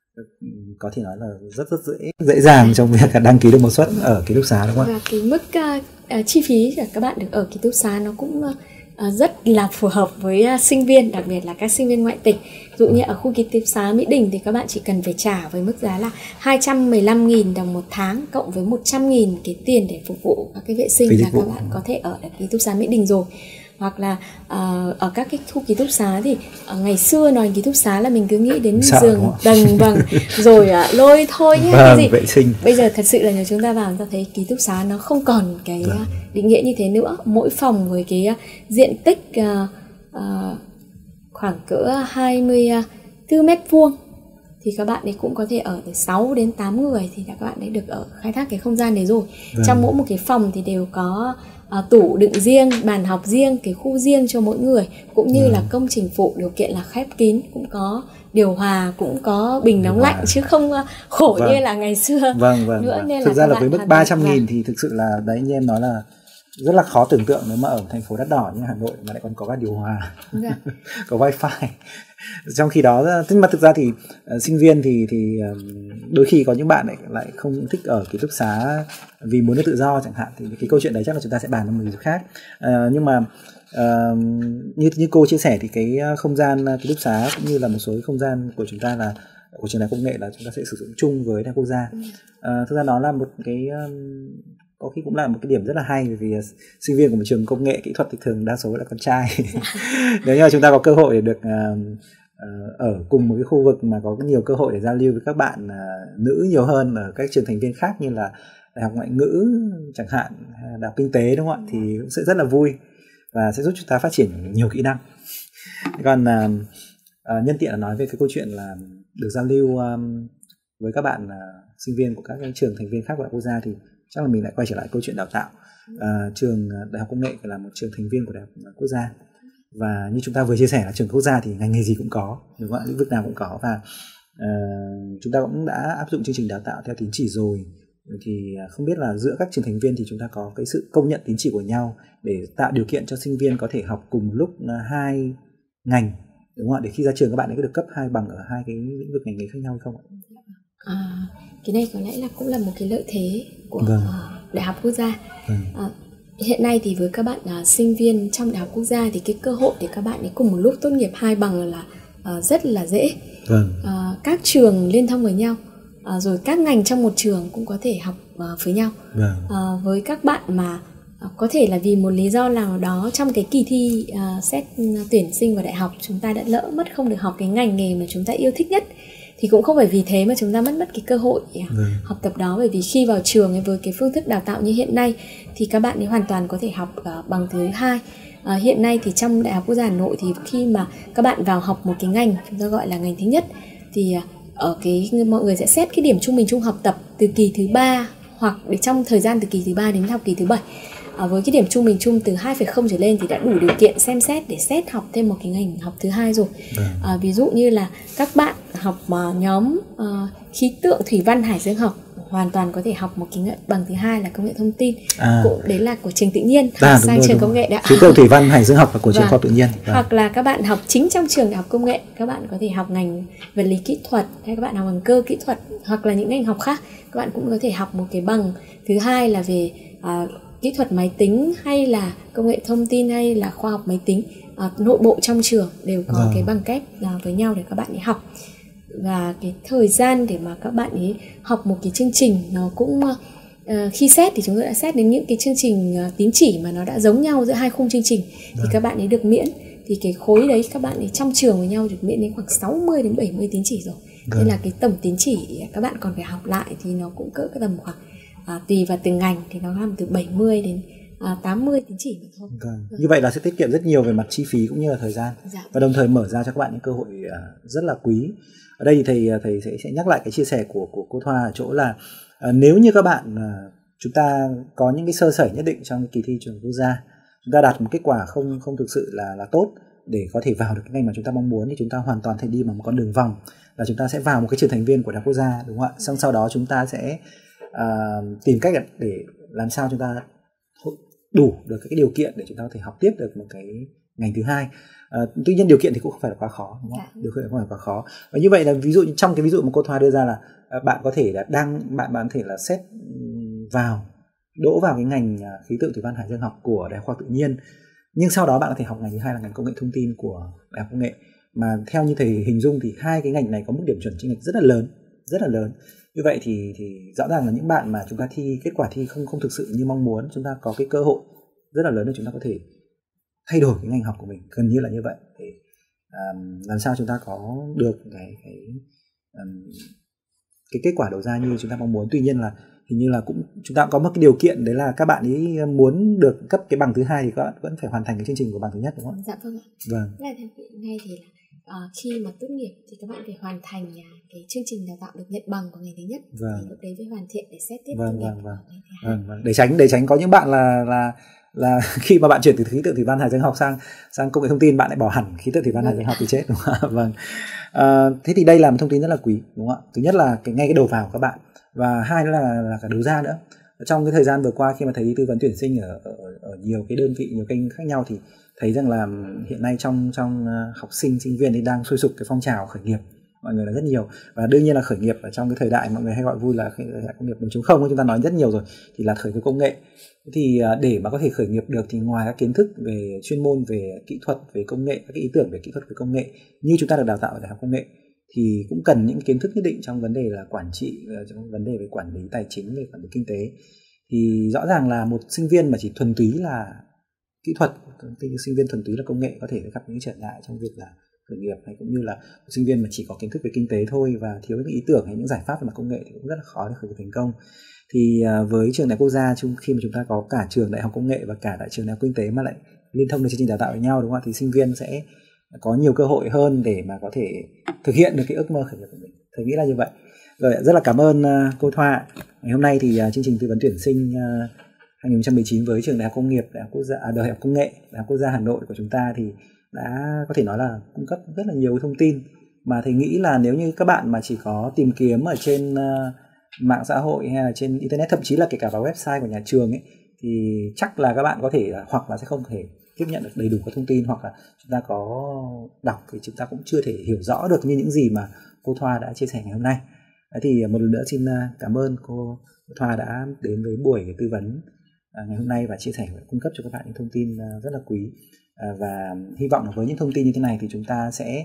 có thể nói là rất rất dễ dễ dàng trong việc đăng ký được một suất ở ký túc xá, đúng không ạ? Và cái mức uh, chi phí của các bạn được ở ký túc xá nó cũng uh, rất là phù hợp với uh, sinh viên, đặc biệt là các sinh viên ngoại tỉnh. Ví dụ như ở khu ký túc xá Mỹ Đình thì các bạn chỉ cần phải trả với mức giá là hai trăm mười lăm nghìn đồng một tháng cộng với một trăm nghìn cái tiền để phục vụ các cái vệ sinh là các bạn có thể ở tại ký túc xá Mỹ Đình rồi. Hoặc là uh, ở các cái khu ký túc xá thì uh, ngày xưa nói ký túc xá là mình cứ nghĩ đến sợ, giường tầng vâng rồi uh, lôi thôi nhé, vâng, cái gì vệ sinh. Bây giờ thật sự là nếu chúng ta vào chúng ta thấy ký túc xá nó không còn cái vâng. uh, định nghĩa như thế nữa. Mỗi phòng với cái uh, diện tích uh, uh, khoảng cỡ hai mươi tư mét vuông thì các bạn ấy cũng có thể ở từ sáu đến tám người, thì các bạn ấy được ở khai thác cái không gian đấy rồi. Vâng. Trong mỗi một cái phòng thì đều có À, tủ đựng riêng, bàn học riêng, cái khu riêng cho mỗi người, cũng như ừ. là công trình phụ điều kiện là khép kín, cũng có điều hòa, cũng có bình nóng lạnh, chứ không uh, khổ vâng. như là ngày xưa vâng, vâng, nữa. Vâng. Nên thực là ra là với mức ba trăm nghìn thì thực sự là đấy, như em nói là rất là khó tưởng tượng nếu mà ở thành phố đắt đỏ như Hà Nội mà lại còn có cả điều hòa, dạ. có wifi. Trong khi đó, nhưng mà thực ra thì uh, sinh viên thì thì uh, đôi khi có những bạn lại lại không thích ở ký túc xá vì muốn được tự do chẳng hạn, thì cái câu chuyện đấy chắc là chúng ta sẽ bàn trong một dịp khác. Uh, nhưng mà uh, như như cô chia sẻ thì cái không gian ký túc xá cũng như là một số cái không gian của chúng ta là của trường Đại học Công nghệ là chúng ta sẽ sử dụng chung với Đại học Quốc gia. Uh, thực ra nó là một cái um, có khi cũng là một cái điểm rất là hay, vì sinh viên của một trường công nghệ kỹ thuật thì thường đa số là con trai. Nếu như mà chúng ta có cơ hội để được uh, uh, ở cùng một cái khu vực mà có nhiều cơ hội để giao lưu với các bạn uh, nữ nhiều hơn ở các trường thành viên khác như là Đại học Ngoại ngữ chẳng hạn, hay là Đại học Kinh tế, đúng không ạ, thì cũng sẽ rất là vui và sẽ giúp chúng ta phát triển nhiều kỹ năng. Còn uh, uh, nhân tiện là nói về cái câu chuyện là được giao lưu um, với các bạn uh, sinh viên của các trường thành viên khác của Đại học Quốc gia, thì chắc là mình lại quay trở lại câu chuyện đào tạo. À, trường Đại học Công nghệ là một trường thành viên của Đại học Quốc gia, và như chúng ta vừa chia sẻ là trường quốc gia thì ngành nghề gì cũng có, đúng không ạ, lĩnh vực nào cũng có, và uh, chúng ta cũng đã áp dụng chương trình đào tạo theo tín chỉ rồi. Thì không biết là giữa các trường thành viên thì chúng ta có cái sự công nhận tín chỉ của nhau để tạo điều kiện cho sinh viên có thể học cùng lúc hai ngành, đúng không ạ, để khi ra trường các bạn ấy có được cấp hai bằng ở hai cái lĩnh vực ngành nghề khác nhau hay không ạ? À, cái này có lẽ là cũng là một cái lợi thế của vâng. uh, Đại học Quốc gia. Vâng. Uh, hiện nay thì với các bạn uh, sinh viên trong Đại học Quốc gia thì cái cơ hội để các bạn ấy cùng một lúc tốt nghiệp hai bằng là uh, rất là dễ. Vâng. Uh, các trường liên thông với nhau, uh, rồi các ngành trong một trường cũng có thể học uh, với nhau. Vâng. Uh, với các bạn mà uh, có thể là vì một lý do nào đó trong cái kỳ thi uh, xét tuyển sinh vào đại học chúng ta đã lỡ mất không được học cái ngành nghề mà chúng ta yêu thích nhất, thì cũng không phải vì thế mà chúng ta mất mất cái cơ hội ừ. học tập đó. Bởi vì khi vào trường ấy, với cái phương thức đào tạo như hiện nay thì các bạn ấy hoàn toàn có thể học uh, bằng thứ hai. Uh, hiện nay thì trong Đại học Quốc gia Hà Nội thì khi mà các bạn vào học một cái ngành chúng ta gọi là ngành thứ nhất, thì uh, ở cái mọi người sẽ xét cái điểm trung bình chung học tập từ kỳ thứ ba hoặc để trong thời gian từ kỳ thứ ba đến học kỳ thứ bảy. À, với cái điểm trung bình chung từ hai phẩy không trở lên thì đã đủ điều kiện xem xét để xét học thêm một cái ngành học thứ hai rồi. À, ví dụ như là các bạn học uh, nhóm uh, khí tượng, thủy văn, hải dương học hoàn toàn có thể học một cái bằng thứ hai là công nghệ thông tin. À. Cũng đấy là của trường tự nhiên à, sang rồi, trường công nghệ đã. Khí tượng, thủy văn, hải dương học là của trường khoa học tự nhiên. Và. Hoặc là các bạn học chính trong trường Đại học Công nghệ, các bạn có thể học ngành vật lý kỹ thuật, hay các bạn học ngành cơ kỹ thuật, hoặc là những ngành học khác, các bạn cũng có thể học một cái bằng thứ hai là về uh, kỹ thuật máy tính hay là công nghệ thông tin hay là khoa học máy tính. À, nội bộ trong trường đều có vâng. cái bằng kép à, với nhau để các bạn đi học. và cái thời gian để mà các bạn ấy học một cái chương trình nó cũng uh, khi xét thì chúng tôi đã xét đến những cái chương trình uh, tín chỉ mà nó đã giống nhau giữa hai khung chương trình thì các bạn ấy được miễn. Thì cái khối đấy các bạn ấy trong trường với nhau được miễn đến khoảng sáu mươi đến bảy mươi tín chỉ rồi. Được. Nên là cái tổng tín chỉ các bạn còn phải học lại thì nó cũng cỡ cái tầm khoảng à, tùy vào từng ngành thì nó làm từ bảy mươi đến à, tám mươi tín chỉ mà thôi. Được. Như vậy là sẽ tiết kiệm rất nhiều về mặt chi phí cũng như là thời gian. Dạ. Và đồng thời mở ra cho các bạn những cơ hội uh, rất là quý. Ở đây thì thầy thầy sẽ, sẽ nhắc lại cái chia sẻ của của cô Thoa ở chỗ là uh, nếu như các bạn uh, chúng ta có những cái sơ sẩy nhất định trong cái kỳ thi trường quốc gia, chúng ta đạt một kết quả không không thực sự là là tốt để có thể vào được cái ngành mà chúng ta mong muốn, thì chúng ta hoàn toàn thể đi bằng một con đường vòng là chúng ta sẽ vào một cái trường thành viên của Đại học Quốc gia, đúng không ạ? Xong sau đó chúng ta sẽ uh, tìm cách để làm sao chúng ta đủ được cái điều kiện để chúng ta có thể học tiếp được một cái ngành thứ hai. Uh, tuy nhiên điều kiện thì cũng không phải là quá khó, đúng không ạ? Điều kiện không phải là quá khó. Và như vậy là ví dụ trong cái ví dụ mà cô Thoa đưa ra là uh, bạn có thể là đang bạn bạn có thể là xét vào đỗ vào cái ngành khí tượng thủy văn hải dương học của Đại học Khoa học Tự nhiên, nhưng sau đó bạn có thể học ngành thứ hai là ngành công nghệ thông tin của Đại học Công nghệ. Mà theo như thầy hình dung thì hai cái ngành này có mức điểm chuẩn chênh lệch rất là lớn, rất là lớn. Như vậy thì thì rõ ràng là những bạn mà chúng ta thi kết quả thi không không thực sự như mong muốn, chúng ta có cái cơ hội rất là lớn để chúng ta có thể thay đổi cái ngành học của mình, gần như là như vậy, để um, làm sao chúng ta có được cái cái um, cái kết quả đầu ra như chúng ta mong muốn. Tuy nhiên là hình như là cũng chúng ta cũng có một cái điều kiện, đấy là các bạn ấy muốn được cấp cái bằng thứ hai thì các bạn vẫn phải hoàn thành cái chương trình của bằng thứ nhất, đúng không? Dạ vâng ạ. Vâng. Là theo ngay thì là uh, khi mà tốt nghiệp thì các bạn phải hoàn thành uh, cái chương trình đào tạo được nhận bằng của ngành thứ nhất. Vâng. Thì lúc đấy mới hoàn thiện để xét tiếp. Vâng vâng vâng. Vâng, vâng. Để tránh để tránh có những bạn là là là khi mà bạn chuyển từ khí tượng thủy văn hải dương học sang sang công nghệ thông tin, bạn lại bỏ hẳn khí tượng thủy văn hải dương học thì chết, đúng không? Vâng. À, thế thì đây là một thông tin rất là quý, đúng không ạ? Thứ nhất là cái ngay cái đầu vào của các bạn, và hai nữa là là cả đầu ra nữa. Trong cái thời gian vừa qua khi mà thầy đi tư vấn tuyển sinh ở, ở ở nhiều cái đơn vị, nhiều kênh khác nhau, thì thấy rằng là hiện nay trong trong học sinh sinh viên thì đang sôi sục cái phong trào khởi nghiệp, mọi người là rất nhiều. Và đương nhiên là khởi nghiệp ở trong cái thời đại mọi người hay gọi vui là thời đại công nghiệp bốn chấm không, chúng ta nói rất nhiều rồi, thì là khởi nghiệp công nghệ. Thì để mà có thể khởi nghiệp được thì ngoài các kiến thức về chuyên môn, về kỹ thuật, về công nghệ, các cái ý tưởng về kỹ thuật, về công nghệ như chúng ta được đào tạo ở Đại học Công nghệ, thì cũng cần những kiến thức nhất định trong vấn đề là quản trị, trong vấn đề về quản lý tài chính, về quản lý kinh tế. Thì rõ ràng là một sinh viên mà chỉ thuần túy là kỹ thuật, sinh viên thuần túy là công nghệ có thể gặp những trở ngại trong việc là khởi nghiệp, hay cũng như là một sinh viên mà chỉ có kiến thức về kinh tế thôi và thiếu những ý tưởng hay những giải pháp về mặt công nghệ thì cũng rất là khó để khởi nghiệp thành công. Thì với trường Đại học Quốc gia, khi mà chúng ta có cả trường Đại học Công nghệ và cả đại trường Đại học Kinh tế mà lại liên thông được chương trình đào tạo với nhau, đúng không ạ? Thì sinh viên sẽ có nhiều cơ hội hơn để mà có thể thực hiện được cái ước mơ khởi nghiệp của mình. Tôi nghĩ là như vậy. Rồi, rất là cảm ơn uh, cô Thoa. Ngày hôm nay thì uh, chương trình tư vấn tuyển sinh uh, hai không một chín với trường Đại học Công nghiệp, Đại học Quốc gia, à, Đại học Công nghệ, Đại học Quốc gia Hà Nội của chúng ta thì đã có thể nói là cung cấp rất là nhiều thông tin mà thầy nghĩ là nếu như các bạn mà chỉ có tìm kiếm ở trên uh, mạng xã hội hay là trên internet, thậm chí là kể cả vào website của nhà trường ấy, thì chắc là các bạn có thể hoặc là sẽ không thể tiếp nhận được đầy đủ các thông tin, hoặc là chúng ta có đọc thì chúng ta cũng chưa thể hiểu rõ được như những gì mà cô Thoa đã chia sẻ ngày hôm nay. Đấy, thì một lần nữa xin cảm ơn cô Thoa đã đến với buổi tư vấn ngày hôm nay và chia sẻ, cung cấp cho các bạn những thông tin rất là quý. Và hy vọng là với những thông tin như thế này thì chúng ta sẽ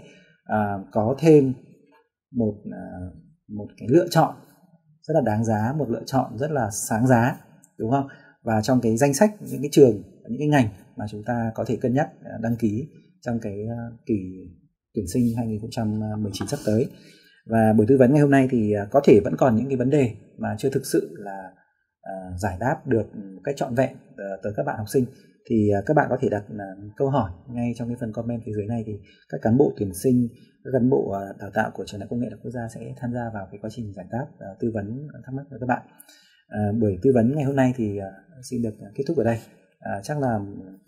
có thêm một một cái lựa chọn rất là đáng giá, một lựa chọn rất là sáng giá, đúng không? Và trong cái danh sách những cái trường, những cái ngành mà chúng ta có thể cân nhắc đăng ký trong cái kỳ tuyển sinh hai không một chín sắp tới. Và buổi tư vấn ngày hôm nay thì có thể vẫn còn những cái vấn đề mà chưa thực sự là uh, giải đáp được một cách trọn vẹn uh, tới các bạn học sinh, thì uh, các bạn có thể đặt uh, câu hỏi ngay trong cái phần comment phía dưới này, thì các cán bộ tuyển sinh, các cán bộ uh, đào tạo của trường Đại học Công nghệ Đại học Quốc gia sẽ tham gia vào cái quá trình giải đáp, uh, tư vấn thắc mắc của các bạn. Uh, buổi tư vấn ngày hôm nay thì uh, xin được kết thúc ở đây. Uh, chắc là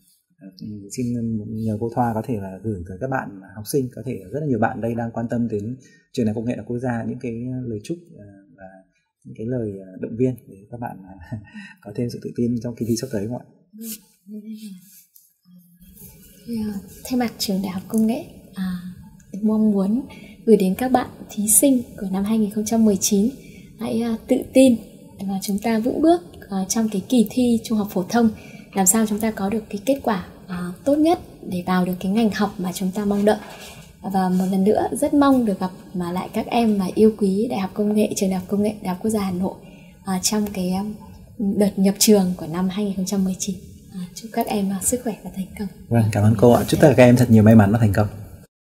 xin nhờ cô Thoa có thể là gửi tới các bạn học sinh, có thể rất là nhiều bạn đây đang quan tâm đến trường Đại học Công nghệ Đại học Quốc gia những cái lời chúc và những cái lời động viên để các bạn có thêm sự tự tin trong kỳ thi sắp tới, không ạ? Thay mặt trường Đại học Công nghệ, à, mong muốn gửi đến các bạn thí sinh của năm hai không một chín hãy uh, tự tin và chúng ta vững bước uh, trong cái kỳ thi trung học phổ thông, làm sao chúng ta có được cái kết quả uh, tốt nhất để vào được cái ngành học mà chúng ta mong đợi. Và một lần nữa rất mong được gặp mà lại các em mà yêu quý Đại học Công nghệ, Trường Đại học Công nghệ Đại học Quốc gia Hà Nội à, trong cái đợt nhập trường của năm hai nghìn không trăm mười chín. À, chúc các em sức khỏe và thành công. Vâng, cảm ơn cô ạ. Chúc tất cả các em thật nhiều may mắn và thành công.